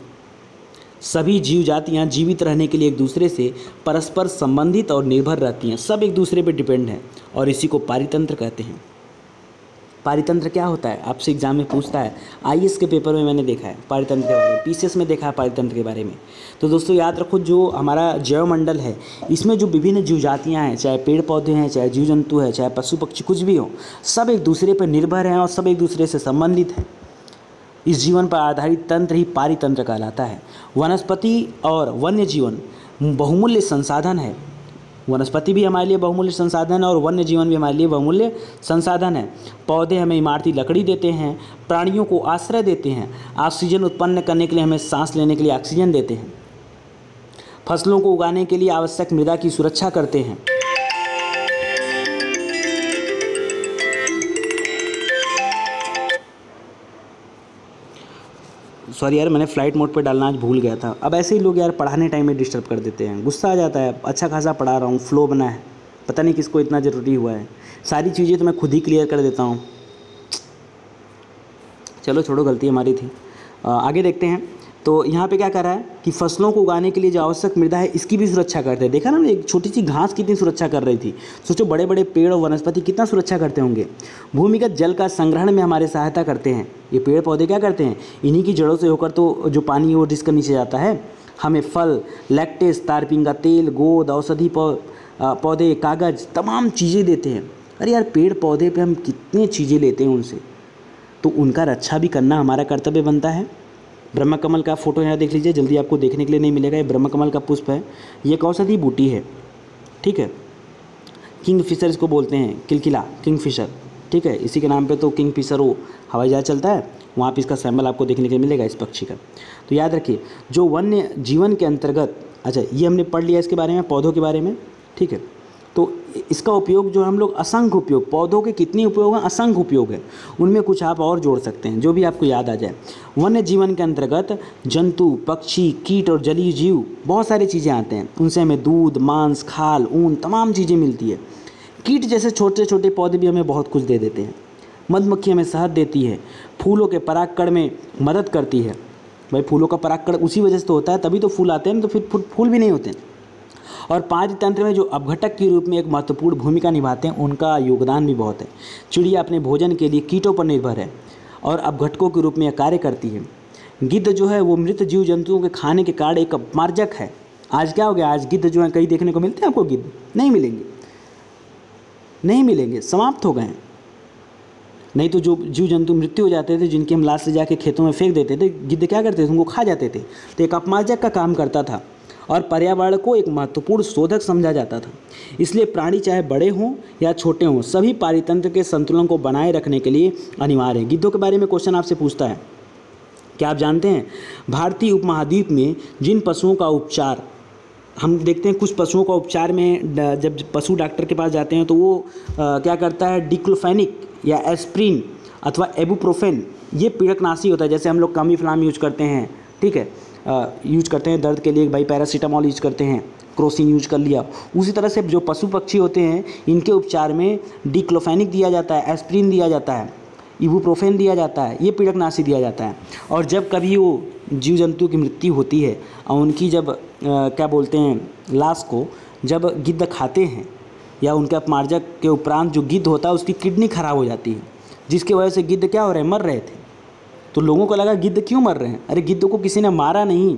सभी जीव जातियाँ जीवित रहने के लिए एक दूसरे से परस्पर संबंधित और निर्भर रहती हैं। सब एक दूसरे पर डिपेंड हैं और इसी को पारितंत्र कहते हैं। पारितंत्र क्या होता है, आपसे एग्जाम में पूछता है, आईएएस के पेपर में मैंने देखा है पारितंत्र के बारे में, पीसीएस में देखा है पारितंत्र के बारे में। तो दोस्तों याद रखो, जो हमारा जैवमंडल है, इसमें जो विभिन्न जीव जातियाँ हैं, चाहे पेड़ पौधे हैं, चाहे जीव जंतु है, चाहे पशु पक्षी कुछ भी हो, सब एक दूसरे पर निर्भर हैं और सब एक दूसरे से संबंधित हैं। इस जीवन पर आधारित तंत्र ही पारितंत्र कहलाता है। वनस्पति और वन्य जीवन बहुमूल्य संसाधन है। वनस्पति भी हमारे लिए बहुमूल्य संसाधन है और वन्य जीवन भी हमारे लिए बहुमूल्य संसाधन है। पौधे हमें इमारती लकड़ी देते हैं, प्राणियों को आश्रय देते हैं, ऑक्सीजन उत्पन्न करने के लिए हमें सांस लेने के लिए ऑक्सीजन देते हैं, फसलों को उगाने के लिए आवश्यक मृदा की सुरक्षा करते हैं। सॉरी यार, मैंने फ्लाइट मोड पे डालना आज भूल गया था। अब ऐसे ही लोग यार पढ़ाने टाइम में डिस्टर्ब कर देते हैं, गुस्सा आ जाता है। अच्छा खासा पढ़ा रहा हूँ, फ्लो बना है, पता नहीं किसको इतना ज़रूरी हुआ है। सारी चीज़ें तो मैं खुद ही क्लियर कर देता हूँ। चलो छोड़ो, गलती हमारी थी। आगे देखते हैं। तो यहाँ पे क्या कर रहा है कि फसलों को उगाने के लिए जो आवश्यक मृदा है इसकी भी सुरक्षा करते हैं। देखा ना, एक छोटी सी घास कितनी सुरक्षा कर रही थी। सोचो बड़े बड़े पेड़ और वनस्पति कितना सुरक्षा करते होंगे। भूमिगत जल का संग्रहण में हमारे सहायता करते हैं। ये पेड़ पौधे क्या करते हैं, इन्हीं की जड़ों से होकर तो जो पानी वो डिस्क नीचे जाता है। हमें फल, लैक्टेस, तारपीन का तेल, गोंद, औषधि पौधे, कागज़, तमाम चीज़ें देते हैं। अरे यार, पेड़ पौधे पे हम कितनी चीज़ें लेते हैं उनसे, तो उनका रक्षा भी करना हमारा कर्तव्य बनता है। ब्रह्म कमल का फोटो यहाँ देख लीजिए, जल्दी आपको देखने के लिए नहीं मिलेगा। ये ब्रह्म कमल का पुष्प है, ये एक औषधि बूटी है, ठीक है। किंग फिशर इसको बोलते हैं, किलकिला, किंग फिशर, ठीक है। इसी के नाम पे तो किंग फिशर वो हवाई जहाज चलता है, वहाँ पे इसका सैंपल आपको देखने के लिए मिलेगा इस पक्षी का। तो याद रखिए, जो वन्य जीवन के अंतर्गत, अच्छा ये हमने पढ़ लिया इसके बारे में, पौधों के बारे में, ठीक है। तो इसका उपयोग जो हम लोग असंख्य उपयोग, पौधों के कितने उपयोग हैं, असंख्य उपयोग है, उनमें कुछ आप और जोड़ सकते हैं जो भी आपको याद आ जाए। वन्य जीवन के अंतर्गत जंतु, पक्षी, कीट और जलीय जीव बहुत सारी चीज़ें आते हैं। उनसे हमें दूध, मांस, खाल, ऊन, तमाम चीज़ें मिलती है। कीट जैसे छोटे छोटे पौधे भी हमें बहुत कुछ दे देते हैं। मधुमक्खी हमें शहद देती है, फूलों के परागकण में मदद करती है। भाई फूलों का परागकण उसी वजह से तो होता है, तभी तो फूल आते हैं, ना तो फिर फूल भी नहीं होते। और पांच तंत्र में जो अपघटक के रूप में एक महत्वपूर्ण भूमिका निभाते हैं, उनका योगदान भी बहुत है। चिड़िया अपने भोजन के लिए कीटों पर निर्भर है और अपघटकों के रूप में यह कार्य करती है। गिद्ध जो है वो मृत जीव जंतुओं के खाने के कारण एक अपमार्जक है। आज क्या हो गया, आज गिद्ध जो है कहीं देखने को मिलते हैं आपको? गिद्ध नहीं मिलेंगे, नहीं मिलेंगे, समाप्त हो गए हैं। नहीं तो जो जीव जंतु मृत्यु हो जाते थे, जिनकी हम लाश ले जाके खेतों में फेंक देते थे, गिद्ध क्या करते थे, उनको खा जाते थे। तो एक अपमार्जक का काम करता था और पर्यावरण को एक महत्वपूर्ण शोधक समझा जाता था। इसलिए प्राणी चाहे बड़े हों या छोटे हों, सभी पारितंत्र के संतुलन को बनाए रखने के लिए अनिवार्य है। गिद्धों के बारे में क्वेश्चन आपसे पूछता है, क्या आप जानते हैं भारतीय उपमहाद्वीप में जिन पशुओं का उपचार हम देखते हैं, कुछ पशुओं का उपचार में जब पशु डॉक्टर के पास जाते हैं तो वो क्या करता है, डिक्लोफेनिक या एस्प्रिन अथवा एबुप्रोफेन, ये पीड़कनाशी होता है। जैसे हम लोग कामीफ्लाम यूज करते हैं, ठीक है, यूज करते हैं दर्द के लिए, भाई पैरासीटामॉल यूज करते हैं, क्रोसिन यूज कर लिया। उसी तरह से जो पशु पक्षी होते हैं, इनके उपचार में डिक्लोफेनिक दिया जाता है, एस्प्रिन दिया जाता है, इबुप्रोफेन दिया जाता है, ये पीड़कनाशी दिया जाता है। और जब कभी वो जीव जंतु की मृत्यु होती है और उनकी जब क्या बोलते हैं, लाश को जब गिद्ध खाते हैं या उनके अपमार्जक के उपरांत जो गिद्ध होता है उसकी किडनी खराब हो जाती है, जिसकी वजह से गिद्ध क्या हो रहे हैं, मर रहे थे। तो लोगों को लगा गिद्ध क्यों मर रहे हैं? अरे गिद्ध को किसी ने मारा नहीं,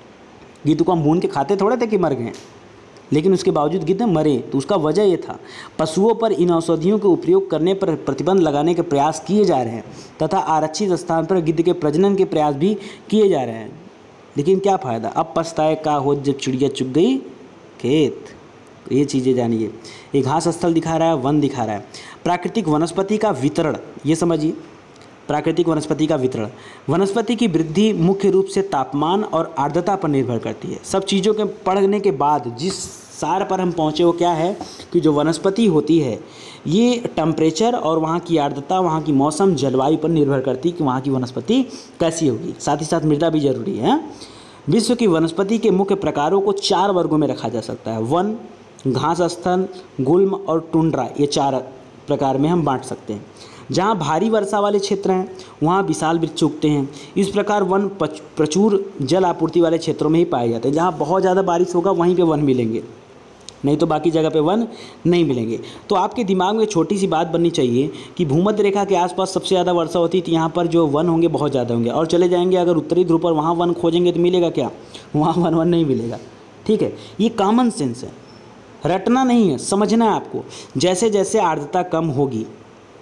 गिद्ध को हम भून के खाते थोड़े थे कि मर गए, लेकिन उसके बावजूद गिद्ध मरे। तो उसका वजह ये था, पशुओं पर इन औषधियों के उपयोग करने पर प्रतिबंध लगाने के प्रयास किए जा रहे हैं तथा आरक्षित स्थान पर गिद्ध के प्रजनन के प्रयास भी किए जा रहे हैं। लेकिन क्या फ़ायदा, अब पछताए का हो जब चिड़िया चुग गई खेत। तो ये चीज़ें जानिए। एक घास स्थल दिखा रहा है, वन दिखा रहा है। प्राकृतिक वनस्पति का वितरण, ये समझिए, प्राकृतिक वनस्पति का वितरण। वनस्पति की वृद्धि मुख्य रूप से तापमान और आर्द्रता पर निर्भर करती है। सब चीज़ों के पढ़ने के बाद जिस सार पर हम पहुँचे वो क्या है कि जो वनस्पति होती है ये टेम्परेचर और वहाँ की आर्द्रता, वहाँ की मौसम, जलवायु पर निर्भर करती है कि वहाँ की वनस्पति कैसी होगी। साथ ही साथ मृदा भी जरूरी है। विश्व की वनस्पति के मुख्य प्रकारों को 4 वर्गों में रखा जा सकता है। वन, घास स्थल, गुल्म और टुंड्रा, ये 4 प्रकार में हम बांट सकते हैं। जहाँ भारी वर्षा वाले क्षेत्र हैं वहाँ विशाल वृक्ष उगते हैं। इस प्रकार वन प्रचुर जल आपूर्ति वाले क्षेत्रों में ही पाए जाते हैं। जहाँ बहुत ज़्यादा बारिश होगा वहीं पे वन मिलेंगे, नहीं तो बाकी जगह पे वन नहीं मिलेंगे। तो आपके दिमाग में छोटी सी बात बननी चाहिए कि भूमध्य रेखा के आसपास सबसे ज़्यादा वर्षा होती है, तो यहाँ पर जो वन होंगे बहुत ज़्यादा होंगे। और चले जाएंगे अगर उत्तरी ध्रुव पर, वहाँ वन खोजेंगे तो मिलेगा क्या? वहाँ वन नहीं मिलेगा। ठीक है, ये कॉमन सेंस है, रटना नहीं है, समझना है आपको। जैसे जैसे आर्द्रता कम होगी,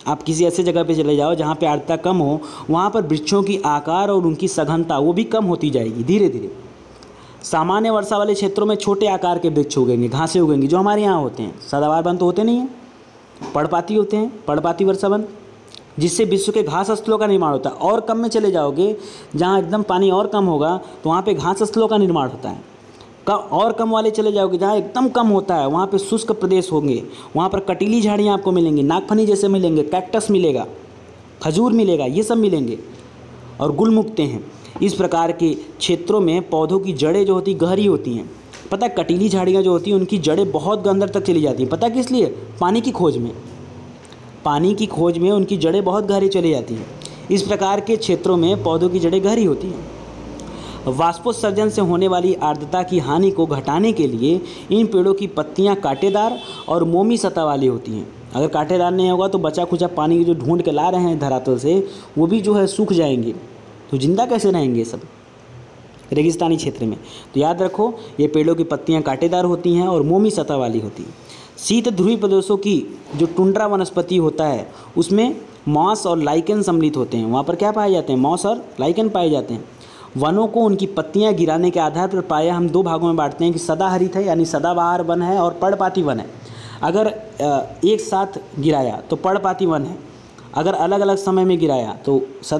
आप किसी ऐसे जगह पे चले जाओ जहाँ पे आर्द्रता कम हो, वहाँ पर वृक्षों की आकार और उनकी सघनता वो भी कम होती जाएगी धीरे धीरे। सामान्य वर्षा वाले क्षेत्रों में छोटे आकार के वृक्ष उगेंगे, घासें उगेंगी, जो हमारे यहाँ होते हैं। सदाबहार वन तो होते नहीं हैं, पर्णपाती होते हैं, पर्णपाती वर्षा वन, जिससे विश्व के घास स्थलों का निर्माण होता है। और कम में चले जाओगे, जहाँ एकदम पानी और कम होगा, तो वहाँ पे घास स्थलों का निर्माण होता है। और कम वाले चले जाओगे, जहाँ एकदम कम होता है, वहाँ पे शुष्क प्रदेश होंगे, वहाँ पर कटीली झाड़ियाँ आपको मिलेंगी, नागफनी जैसे मिलेंगे, कैक्टस मिलेगा, खजूर मिलेगा, ये सब मिलेंगे, और गुलमुक्ते हैं। इस प्रकार के क्षेत्रों में पौधों की जड़ें जो होती गहरी होती हैं। पता है, कटीली झाड़ियाँ जो होती हैं उनकी जड़ें बहुत अंदर तक चली जाती हैं। पता किस लिए? पानी की खोज में। पानी की खोज में उनकी जड़ें बहुत गहरी चली जाती हैं। इस प्रकार के क्षेत्रों में पौधों की जड़ें गहरी होती हैं। वाष्पोत्सर्जन से होने वाली आर्द्रता की हानि को घटाने के लिए इन पेड़ों की पत्तियां कांटेदार और मोमी सतह वाली होती हैं। अगर कांटेदार नहीं होगा तो बचा खुचा पानी जो ढूंढ के ला रहे हैं धरातल से, वो भी जो है सूख जाएंगे, तो जिंदा कैसे रहेंगे सब रेगिस्तानी क्षेत्र में। तो याद रखो, ये पेड़ों की पत्तियां कांटेदार होती हैं और मोमी सतह वाली होती हैं। शीत ध्रुवीय प्रदेशों की जो टुंड्रा वनस्पति होता है, उसमें मॉस और लाइकन सम्मिलित होते हैं। वहाँ पर क्या पाए जाते हैं? मॉस और लाइकन पाए जाते हैं। वनों को उनकी पत्तियां गिराने के आधार पर प्रायः हम दो भागों में बांटते हैं कि सदाहरित है यानी सदाबहार वन है और पर्णपाती वन है। अगर एक साथ गिराया तो पर्णपाती वन है, अगर अलग अलग समय में गिराया तो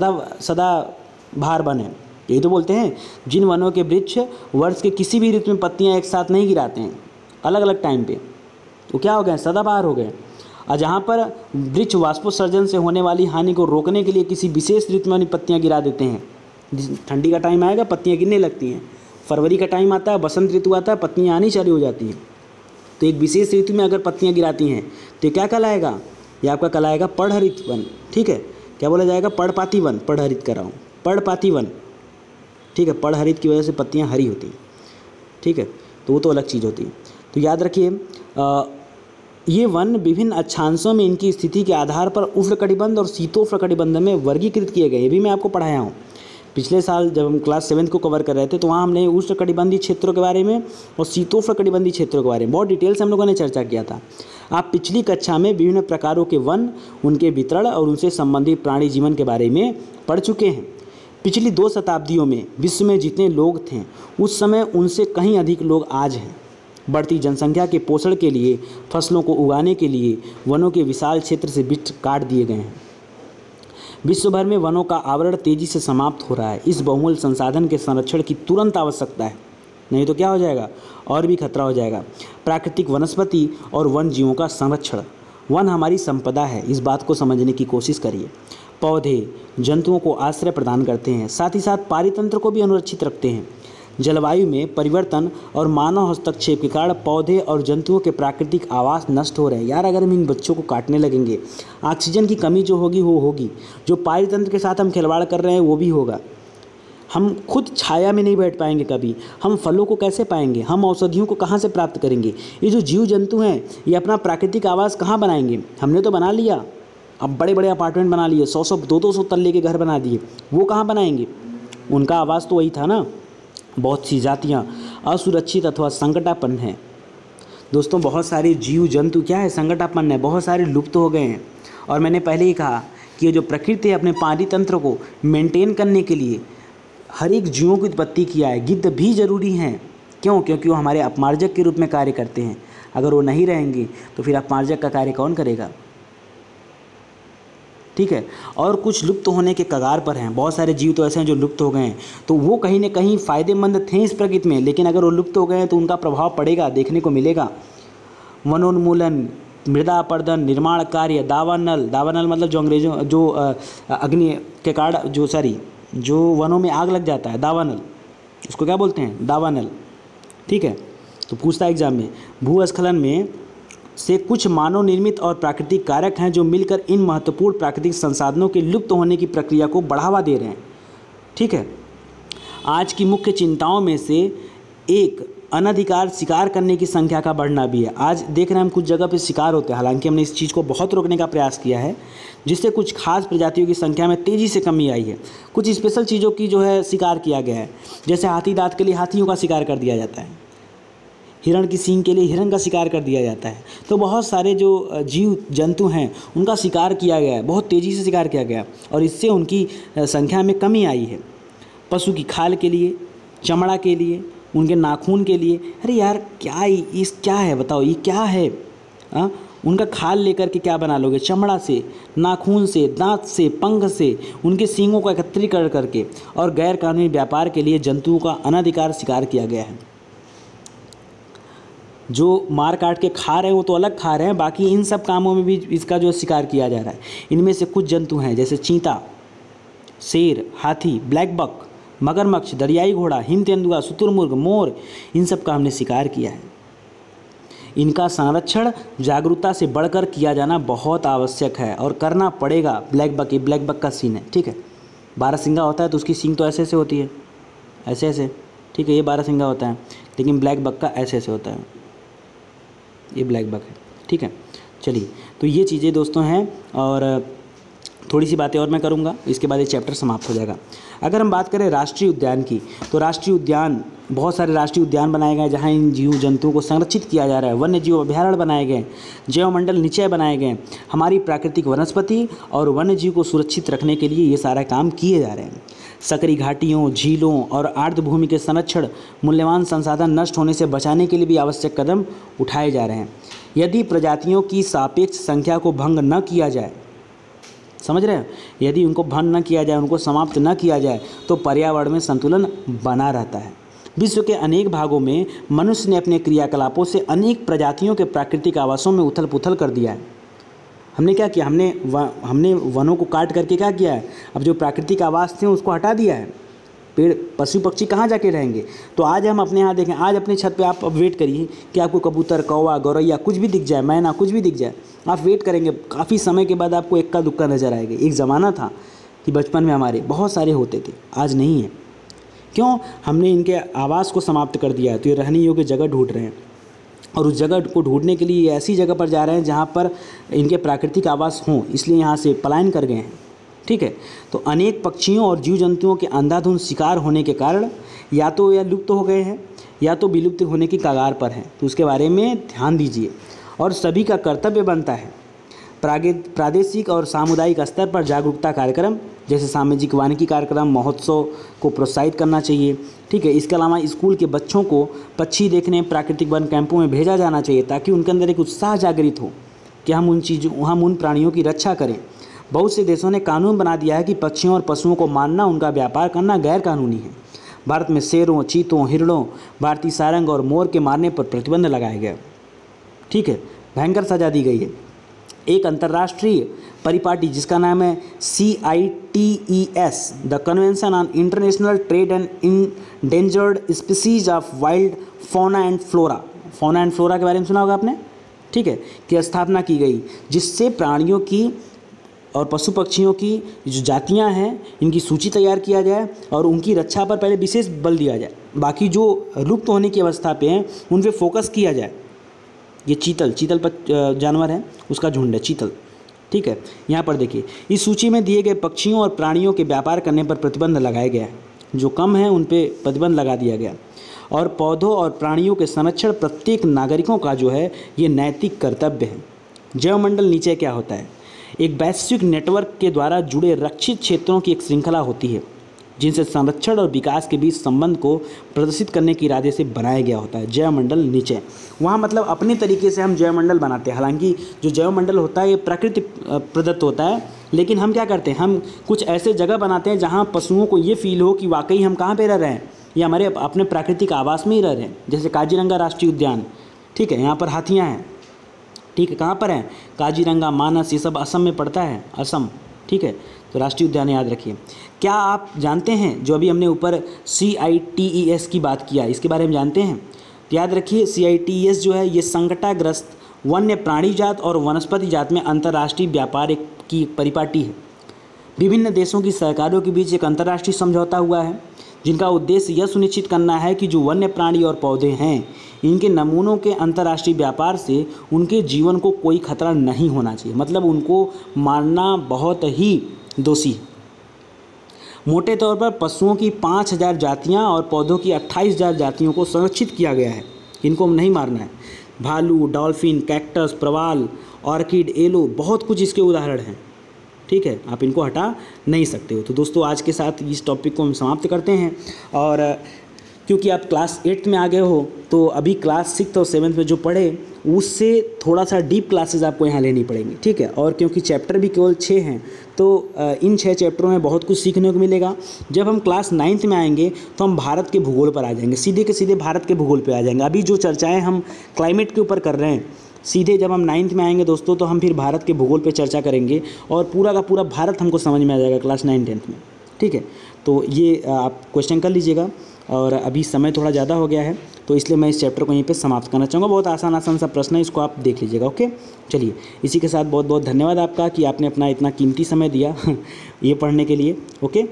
सदाबहार वन है। यही तो बोलते हैं, जिन वनों के वृक्ष वर्ष के किसी भी ऋतु में पत्तियां एक साथ नहीं गिराते हैं, अलग अलग टाइम पे, तो क्या हो गए? सदाबहार हो गए। और जहाँ पर वृक्ष वाष्पोत्सर्जन से होने वाली हानि को रोकने के लिए किसी विशेष ऋतु में पत्तियाँ गिरा देते हैं। ठंडी का टाइम आएगा, पत्तियाँ गिरने लगती हैं। फरवरी का टाइम आता है, बसंत ऋतु आता है, पत्तियाँ आनी चालू हो जाती हैं। तो एक विशेष ऋतु में अगर पत्तियाँ गिराती हैं तो क्या कहलाएगा? ये आपका कहलाएगा पर्णहरित वन। ठीक है, क्या बोला जाएगा? पर्णपाती वन। पर्णहरित कर रहा हूँ, पर्णपाती वन। ठीक है, पर्णहरित की वजह से पत्तियाँ हरी होती हैं। ठीक है, तो वो तो अलग चीज़ होती है। तो याद रखिए, ये वन विभिन्न अक्षांशों में इनकी स्थिति के आधार पर उष्णकटिबंध और शीतोष्णकटिबंध में वर्गीकृत किए गए। ये भी मैं आपको पढ़ाया हूँ पिछले साल जब हम क्लास 7 को कवर कर रहे थे, तो वहाँ हमने उष्णकटिबंधीय क्षेत्रों के बारे में और शीतोष्णकटिबंधीय क्षेत्रों के बारे में बहुत डिटेल से हम लोगों ने चर्चा किया था। आप पिछली कक्षा में विभिन्न प्रकारों के वन, उनके वितरण और उनसे संबंधित प्राणी जीवन के बारे में पढ़ चुके हैं। पिछली 2 शताब्दियों में विश्व में जितने लोग थे उस समय उनसे कहीं अधिक लोग आज हैं। बढ़ती जनसंख्या के पोषण के लिए, फसलों को उगाने के लिए वनों के विशाल क्षेत्र से वृक्ष काट दिए गए हैं। विश्व भर में वनों का आवरण तेजी से समाप्त हो रहा है। इस बहुमूल्य संसाधन के संरक्षण की तुरंत आवश्यकता है, नहीं तो क्या हो जाएगा? और भी खतरा हो जाएगा। प्राकृतिक वनस्पति और वन जीवों का संरक्षण। वन हमारी संपदा है, इस बात को समझने की कोशिश करिए। पौधे जंतुओं को आश्रय प्रदान करते हैं, साथ ही साथ पारितंत्र को भी अनुरक्षित रखते हैं। जलवायु में परिवर्तन और मानव हस्तक्षेप के कारण पौधे और जंतुओं के प्राकृतिक आवास नष्ट हो रहे हैं। यार, अगर हम इन बच्चों को काटने लगेंगे, ऑक्सीजन की कमी जो होगी वो होगी, जो पारितंत्र के साथ हम खिलवाड़ कर रहे हैं वो भी होगा। हम खुद छाया में नहीं बैठ पाएंगे कभी, हम फलों को कैसे पाएंगे, हम औषधियों को कहाँ से प्राप्त करेंगे? ये जो जीव जंतु हैं ये अपना प्राकृतिक आवास कहाँ बनाएंगे? हमने तो बना लिया, अब बड़े बड़े अपार्टमेंट बना लिए, 100-100 200 तल्ले के घर बना दिए, वो कहाँ बनाएंगे? उनका आवास तो वही था ना। बहुत सी जातियाँ असुरक्षित अथवा संकटापन्न हैं। दोस्तों, बहुत सारे जीव जंतु क्या है? संकटापन्न है, बहुत सारे लुप्त हो गए हैं। और मैंने पहले ही कहा कि ये जो प्रकृति है अपने पारितंत्र को मेंटेन करने के लिए हर एक जीवों की उत्पत्ति किया है। गिद्ध भी ज़रूरी हैं। क्यों? क्योंकि वो हमारे अपमार्जक के रूप में कार्य करते हैं। अगर वो नहीं रहेंगे तो फिर अपमार्जक का कार्य कौन करेगा? ठीक है, और कुछ लुप्त होने के कगार पर हैं। बहुत सारे जीव तो ऐसे हैं जो लुप्त हो गए हैं, तो वो कहीं ना कहीं फ़ायदेमंद थे इस प्रकृति में, लेकिन अगर वो लुप्त हो गए हैं तो उनका प्रभाव पड़ेगा, देखने को मिलेगा। वनोन्मूलन, मृदा अपर्दन, निर्माण कार्य, दावानल। दावानल मतलब जो अंग्रेजों जो अग्नि के कारण जो वनों में आग लग जाता है, दावानल, उसको क्या बोलते हैं? दावानल। ठीक है, तो पूछता है एग्जाम में, भूस्खलन में से कुछ मानव निर्मित और प्राकृतिक कारक हैं जो मिलकर इन महत्वपूर्ण प्राकृतिक संसाधनों के लुप्त होने की प्रक्रिया को बढ़ावा दे रहे हैं। ठीक है, आज की मुख्य चिंताओं में से एक अनधिकार शिकार करने की संख्या का बढ़ना भी है। आज देख रहे हैं हम कुछ जगह पे शिकार होते हैं, हालांकि हमने इस चीज़ को बहुत रोकने का प्रयास किया है, जिससे कुछ खास प्रजातियों की संख्या में तेज़ी से कमी आई है। कुछ स्पेशल चीज़ों की जो है शिकार किया गया है, जैसे हाथी दांत के लिए हाथियों का शिकार कर दिया जाता है। हिरण की सींग के लिए हिरण का शिकार कर दिया जाता है। तो बहुत सारे जो जीव जंतु हैं उनका शिकार किया गया है, बहुत तेज़ी से शिकार किया गया और इससे उनकी संख्या में कमी आई है। पशु की खाल के लिए, चमड़ा के लिए, उनके नाखून के लिए। अरे यार क्या है बताओ, ये क्या है? उनका खाल लेकर के क्या बना लोगे? चमड़ा से, नाखून से, दांत से, पंख से, उनके सींगों का एकत्रीकरण करके और गैर कानूनी व्यापार के लिए जंतुओं का अनाधिकार शिकार किया गया है। जो मार काट के खा रहे हैं वो तो अलग खा रहे हैं, बाकी इन सब कामों में भी इसका जो शिकार किया जा रहा है। इनमें से कुछ जंतु हैं जैसे चीता, शेर, हाथी, ब्लैक बक, मगरमच्छ, दरियाई घोड़ा, हिम तेंदुआ, शुतुरमुर्ग, मोर, इन सब का हमने शिकार किया है। इनका संरक्षण जागरूकता से बढ़कर किया जाना बहुत आवश्यक है और करना पड़ेगा। ब्लैक बक का सीन है, ठीक है। बारहसिंगा होता है तो उसकी सींग तो ऐसे ऐसे होती है, ऐसे ऐसे, ठीक है, ये बारहसिंगा होता है, लेकिन ब्लैक बक का ऐसे ऐसे होता है, ये ब्लैक बक है, ठीक है। चलिए, तो ये चीज़ें दोस्तों हैं और थोड़ी सी बातें और मैं करूँगा, इसके बाद ये चैप्टर समाप्त हो जाएगा। अगर हम बात करें राष्ट्रीय उद्यान की, तो राष्ट्रीय उद्यान, बहुत सारे राष्ट्रीय उद्यान बनाए गए जहाँ इन जीव जंतुओं को संरक्षित किया जा रहा है। वन्य जीव अभयारण्य बनाए गए, जैवमंडल निचय बनाए गए, हमारी प्राकृतिक वनस्पति और वन्य जीव को सुरक्षित रखने के लिए ये सारा काम किए जा रहे हैं। सकरी घाटियों, झीलों और आर्द्रभूमि के संरक्षण, मूल्यवान संसाधन नष्ट होने से बचाने के लिए भी आवश्यक कदम उठाए जा रहे हैं। यदि प्रजातियों की सापेक्ष संख्या को भंग न किया जाए, समझ रहे हैं, यदि उनको भंग न किया जाए, उनको समाप्त न किया जाए, तो पर्यावरण में संतुलन बना रहता है। विश्व के अनेक भागों में मनुष्य ने अपने क्रियाकलापों से अनेक प्रजातियों के प्राकृतिक आवासों में उथल पुथल कर दिया है। हमने क्या किया? हमने वनों को काट करके क्या किया है? अब जो प्राकृतिक आवास थे उसको हटा दिया है। पेड़, पशु पक्षी कहाँ जाके रहेंगे? तो आज हम अपने यहाँ देखें, आज अपने छत पे आप वेट करिए कि आपको कबूतर, कौवा, गौरैया कुछ भी दिख जाए, मैना कुछ भी दिख जाए, आप वेट करेंगे, काफ़ी समय के बाद आपको इक्का दुक्का नज़र आएगा। एक ज़माना था कि बचपन में हमारे बहुत सारे होते थे, आज नहीं है। क्यों? हमने इनके आवास को समाप्त कर दिया है, तो ये रहने योग्य जगह ढूंढ रहे हैं और उस जगह को ढूंढने के लिए ऐसी जगह पर जा रहे हैं जहाँ पर इनके प्राकृतिक आवास हों, इसलिए यहाँ से पलायन कर गए हैं, ठीक है। तो अनेक पक्षियों और जीव जंतुओं के अंधाधुंध शिकार होने के कारण या तो यह लुप्त हो गए हैं या तो विलुप्त होने की कगार पर हैं, तो उसके बारे में ध्यान दीजिए। और सभी का कर्तव्य बनता है प्रादेशिक और सामुदायिक स्तर पर जागरूकता कार्यक्रम जैसे सामाजिक वानिकी कार्यक्रम, महोत्सव को प्रोत्साहित करना चाहिए, ठीक है। इसके अलावा स्कूल के बच्चों को पक्षी देखने प्राकृतिक वन कैंपों में भेजा जाना चाहिए ताकि उनके अंदर एक उत्साह जागृत हो कि हम उन प्राणियों की रक्षा करें। बहुत से देशों ने कानून बना दिया है कि पक्षियों और पशुओं को मारना, उनका व्यापार करना गैर कानूनी है। भारत में शेरों, चीतों, हिरणों, भारतीय सारंग और मोर के मारने पर प्रतिबंध लगाया गया, ठीक है, भयंकर सजा दी गई है। एक अंतर्राष्ट्रीय परिपाटी जिसका नाम है CITES, the convention on international trade and endangered species of wild fauna and flora के बारे में सुना होगा आपने, ठीक है, की स्थापना की गई, जिससे प्राणियों की और पशु पक्षियों की जो जातियां हैं इनकी सूची तैयार किया जाए और उनकी रक्षा पर पहले विशेष बल दिया जाए। बाकी जो लुप्त होने की अवस्था पे हैं उन पे फोकस किया जाए। ये चीतल पर जानवर है, उसका झुंड है चीतल, ठीक है। यहाँ पर देखिए, इस सूची में दिए गए पक्षियों और प्राणियों के व्यापार करने पर प्रतिबंध लगाया गया है। जो कम है उन पे प्रतिबंध लगा दिया गया। और पौधों और प्राणियों के संरक्षण प्रत्येक नागरिकों का जो है ये नैतिक कर्तव्य है। जैवमंडल नीचे क्या होता है? एक वैश्विक नेटवर्क के द्वारा जुड़े रक्षित क्षेत्रों की एक श्रृंखला होती है जिनसे संरक्षण और विकास के बीच संबंध को प्रदर्शित करने के इरादे से बनाया गया होता है। जैवमंडल नीचे, वहाँ मतलब अपने तरीके से हम जैवमंडल बनाते हैं। हालांकि जो जैवमंडल होता है ये प्रकृति प्रदत्त होता है, लेकिन हम क्या करते हैं, हम कुछ ऐसे जगह बनाते हैं जहाँ पशुओं को ये फील हो कि वाकई हम कहाँ पे रह रहे हैं, ये हमारे अपने प्राकृतिक आवास में ही रह रहे हैं। जैसे काजीरंगा राष्ट्रीय उद्यान, ठीक है, यहाँ पर हाथियाँ हैं, ठीक है, कहाँ पर हैं? काजीरंगा, मानस, ये सब असम में पड़ता है, असम, ठीक है। तो राष्ट्रीय उद्यान याद रखिए। क्या आप जानते हैं जो अभी हमने ऊपर CITES की बात किया, इसके बारे में जानते हैं? तो याद रखिए, CITES जो है ये संकटाग्रस्त वन्य प्राणी जात और वनस्पति जात में अंतर्राष्ट्रीय व्यापार की परिपाटी है। विभिन्न देशों की सरकारों के बीच एक अंतर्राष्ट्रीय समझौता हुआ है जिनका उद्देश्य यह सुनिश्चित करना है कि जो वन्य प्राणी और पौधे हैं इनके नमूनों के अंतर्राष्ट्रीय व्यापार से उनके जीवन को कोई खतरा नहीं होना चाहिए। मतलब उनको मारना बहुत ही दोषी है। मोटे तौर पर पशुओं की 5000 जातियां और पौधों की 28000 जातियों को संरक्षित किया गया है। इनको नहीं मारना है। भालू, डॉल्फिन, कैक्टस, प्रवाल, ऑर्किड, एलो, बहुत कुछ इसके उदाहरण हैं, ठीक है, आप इनको हटा नहीं सकते हो। तो दोस्तों आज के साथ इस टॉपिक को हम समाप्त करते हैं। और क्योंकि आप क्लास 8th में आ गए हो तो अभी क्लास 6th और 7th में जो पढ़े उससे थोड़ा सा डीप क्लासेस आपको यहाँ लेनी पड़ेंगी, ठीक है। और क्योंकि चैप्टर भी केवल 6 हैं तो इन 6 चैप्टरों में बहुत कुछ सीखने को मिलेगा। जब हम क्लास 9th में आएंगे तो हम भारत के भूगोल पर आ जाएंगे, सीधे के सीधे भारत के भूगोल पर आ जाएंगे। अभी जो चर्चाएँ हम क्लाइमेट के ऊपर कर रहे हैं, सीधे जब हम 9th में आएंगे दोस्तों तो हम फिर भारत के भूगोल पे चर्चा करेंगे और पूरा का पूरा भारत हमको समझ में आ जाएगा क्लास 9-10th में, ठीक है। तो ये आप क्वेश्चन कर लीजिएगा। और अभी समय थोड़ा ज़्यादा हो गया है तो इसलिए मैं इस चैप्टर को यहीं पे समाप्त करना चाहूँगा। बहुत आसान सा प्रश्न है, इसको आप देख लीजिएगा, ओके। चलिए, इसी के साथ बहुत बहुत धन्यवाद आपका कि आपने अपना इतना कीमती समय दिया ये पढ़ने के लिए, ओके।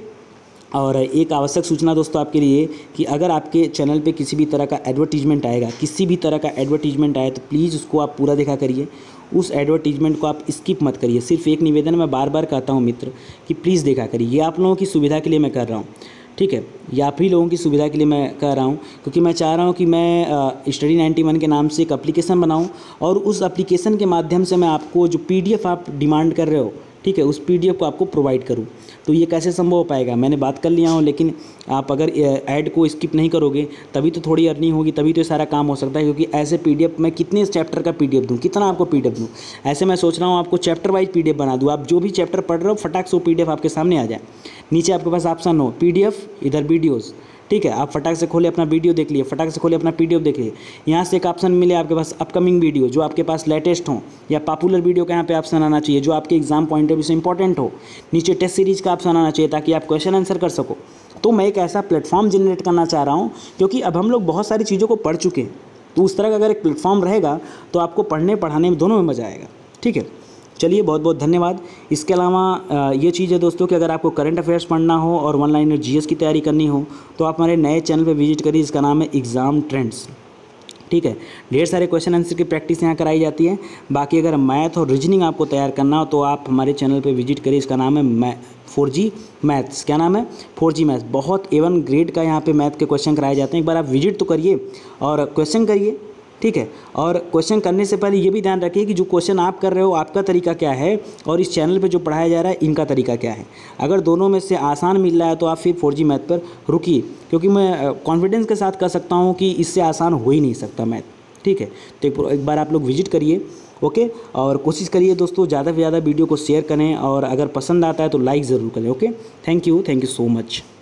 और एक आवश्यक सूचना दोस्तों आपके लिए कि अगर आपके चैनल पे किसी भी तरह का एडवर्टीजमेंट आएगा, किसी भी तरह का एडवर्टीजमेंट आए तो प्लीज़ उसको आप पूरा देखा करिए, उस एडवर्टीजमेंट को आप स्किप मत करिए। सिर्फ एक निवेदन मैं बार बार कहता हूँ मित्र कि प्लीज़ देखा करिए। ये आप लोगों की सुविधा के लिए मैं कर रहा हूँ, ठीक है, या आप ही लोगों की सुविधा के लिए मैं कह रहा हूँ, क्योंकि मैं चाह रहा हूँ कि मैं स्टडी 91 के नाम से एक एप्लीकेशन बनाऊँ और उस एप्लीकेशन के माध्यम से मैं आपको जो PDF आप डिमांड कर रहे हो, ठीक है, उस PDF को आपको प्रोवाइड करूँ। तो ये कैसे संभव हो पाएगा, मैंने बात कर लिया हूँ, लेकिन आप अगर ऐड को स्किप नहीं करोगे तभी तो थोड़ी अर्निंग होगी, तभी तो ये सारा काम हो सकता है। क्योंकि ऐसे PDF मैं कितने चैप्टर का PDF दूँ, कितना आपको PDF दूँ, ऐसे मैं सोच रहा हूँ आपको चैप्टर वाइज PDF बना दूँ। आप जो भी चैप्टर पढ़ रहे हो फटाक से वो PDF आपके सामने आ जाए। नीचे आपके पास ऑप्शन हो PDF, इधर वीडियोज़, ठीक है, आप फटाक से खोले अपना वीडियो देख लिए, फटाक से खोले अपना PDF देख लिए। यहाँ से एक ऑप्शन मिले आपके पास अपकमिंग वीडियो, जो आपके पास लेटेस्ट हो, या पॉपुलर वीडियो का यहाँ पे ऑप्शन आना चाहिए जो आपके एग्जाम पॉइंट ऑफ व्यू से इंपॉर्टेंट हो। नीचे टेस्ट सीरीज़ का ऑप्शन आना चाहिए ताकि आप क्वेश्चन आंसर कर सको। तो मैं एक ऐसा प्लेटफॉर्म जनरेट करना चाह रहा हूँ, क्योंकि अब हम लोग बहुत सारी चीज़ों को पढ़ चुके हैं, तो उस तरह का अगर एक प्लेटफॉर्म रहेगा तो आपको पढ़ने पढ़ाने में दोनों में मज़ा आएगा, ठीक है। चलिए, बहुत बहुत धन्यवाद। इसके अलावा ये चीज़ है दोस्तों कि अगर आपको करंट अफेयर्स पढ़ना हो और 1 लाइनर GS की तैयारी करनी हो तो आप हमारे नए चैनल पे विजिट करिए, इसका नाम है एग्ज़ाम ट्रेंड्स, ठीक है। ढेर सारे क्वेश्चन आंसर की प्रैक्टिस यहाँ कराई जाती है। बाकी अगर मैथ और रीजनिंग आपको तैयार करना हो तो आप हमारे चैनल पे विजिट करिए, इसका नाम है 4G मैथ्स। क्या नाम है? 4G maths. बहुत A1 ग्रेड का यहाँ पे मैथ के क्वेश्चन कराए जाते हैं। एक बार आप विजिट तो करिए और क्वेश्चन करिए, ठीक है। और क्वेश्चन करने से पहले ये भी ध्यान रखिए कि जो क्वेश्चन आप कर रहे हो आपका तरीका क्या है और इस चैनल पे जो पढ़ाया जा रहा है इनका तरीका क्या है। अगर दोनों में से आसान मिल रहा है तो आप फिर 4G मैथ पर रुकिए, क्योंकि मैं कॉन्फिडेंस के साथ कह सकता हूँ कि इससे आसान हो ही नहीं सकता मैथ, ठीक है। तो एक बार आप लोग विजिट करिए, ओके। और कोशिश करिए दोस्तों ज़्यादा से ज़्यादा वीडियो को शेयर करें और अगर पसंद आता है तो लाइक ज़रूर करें, okay. Thank you so much.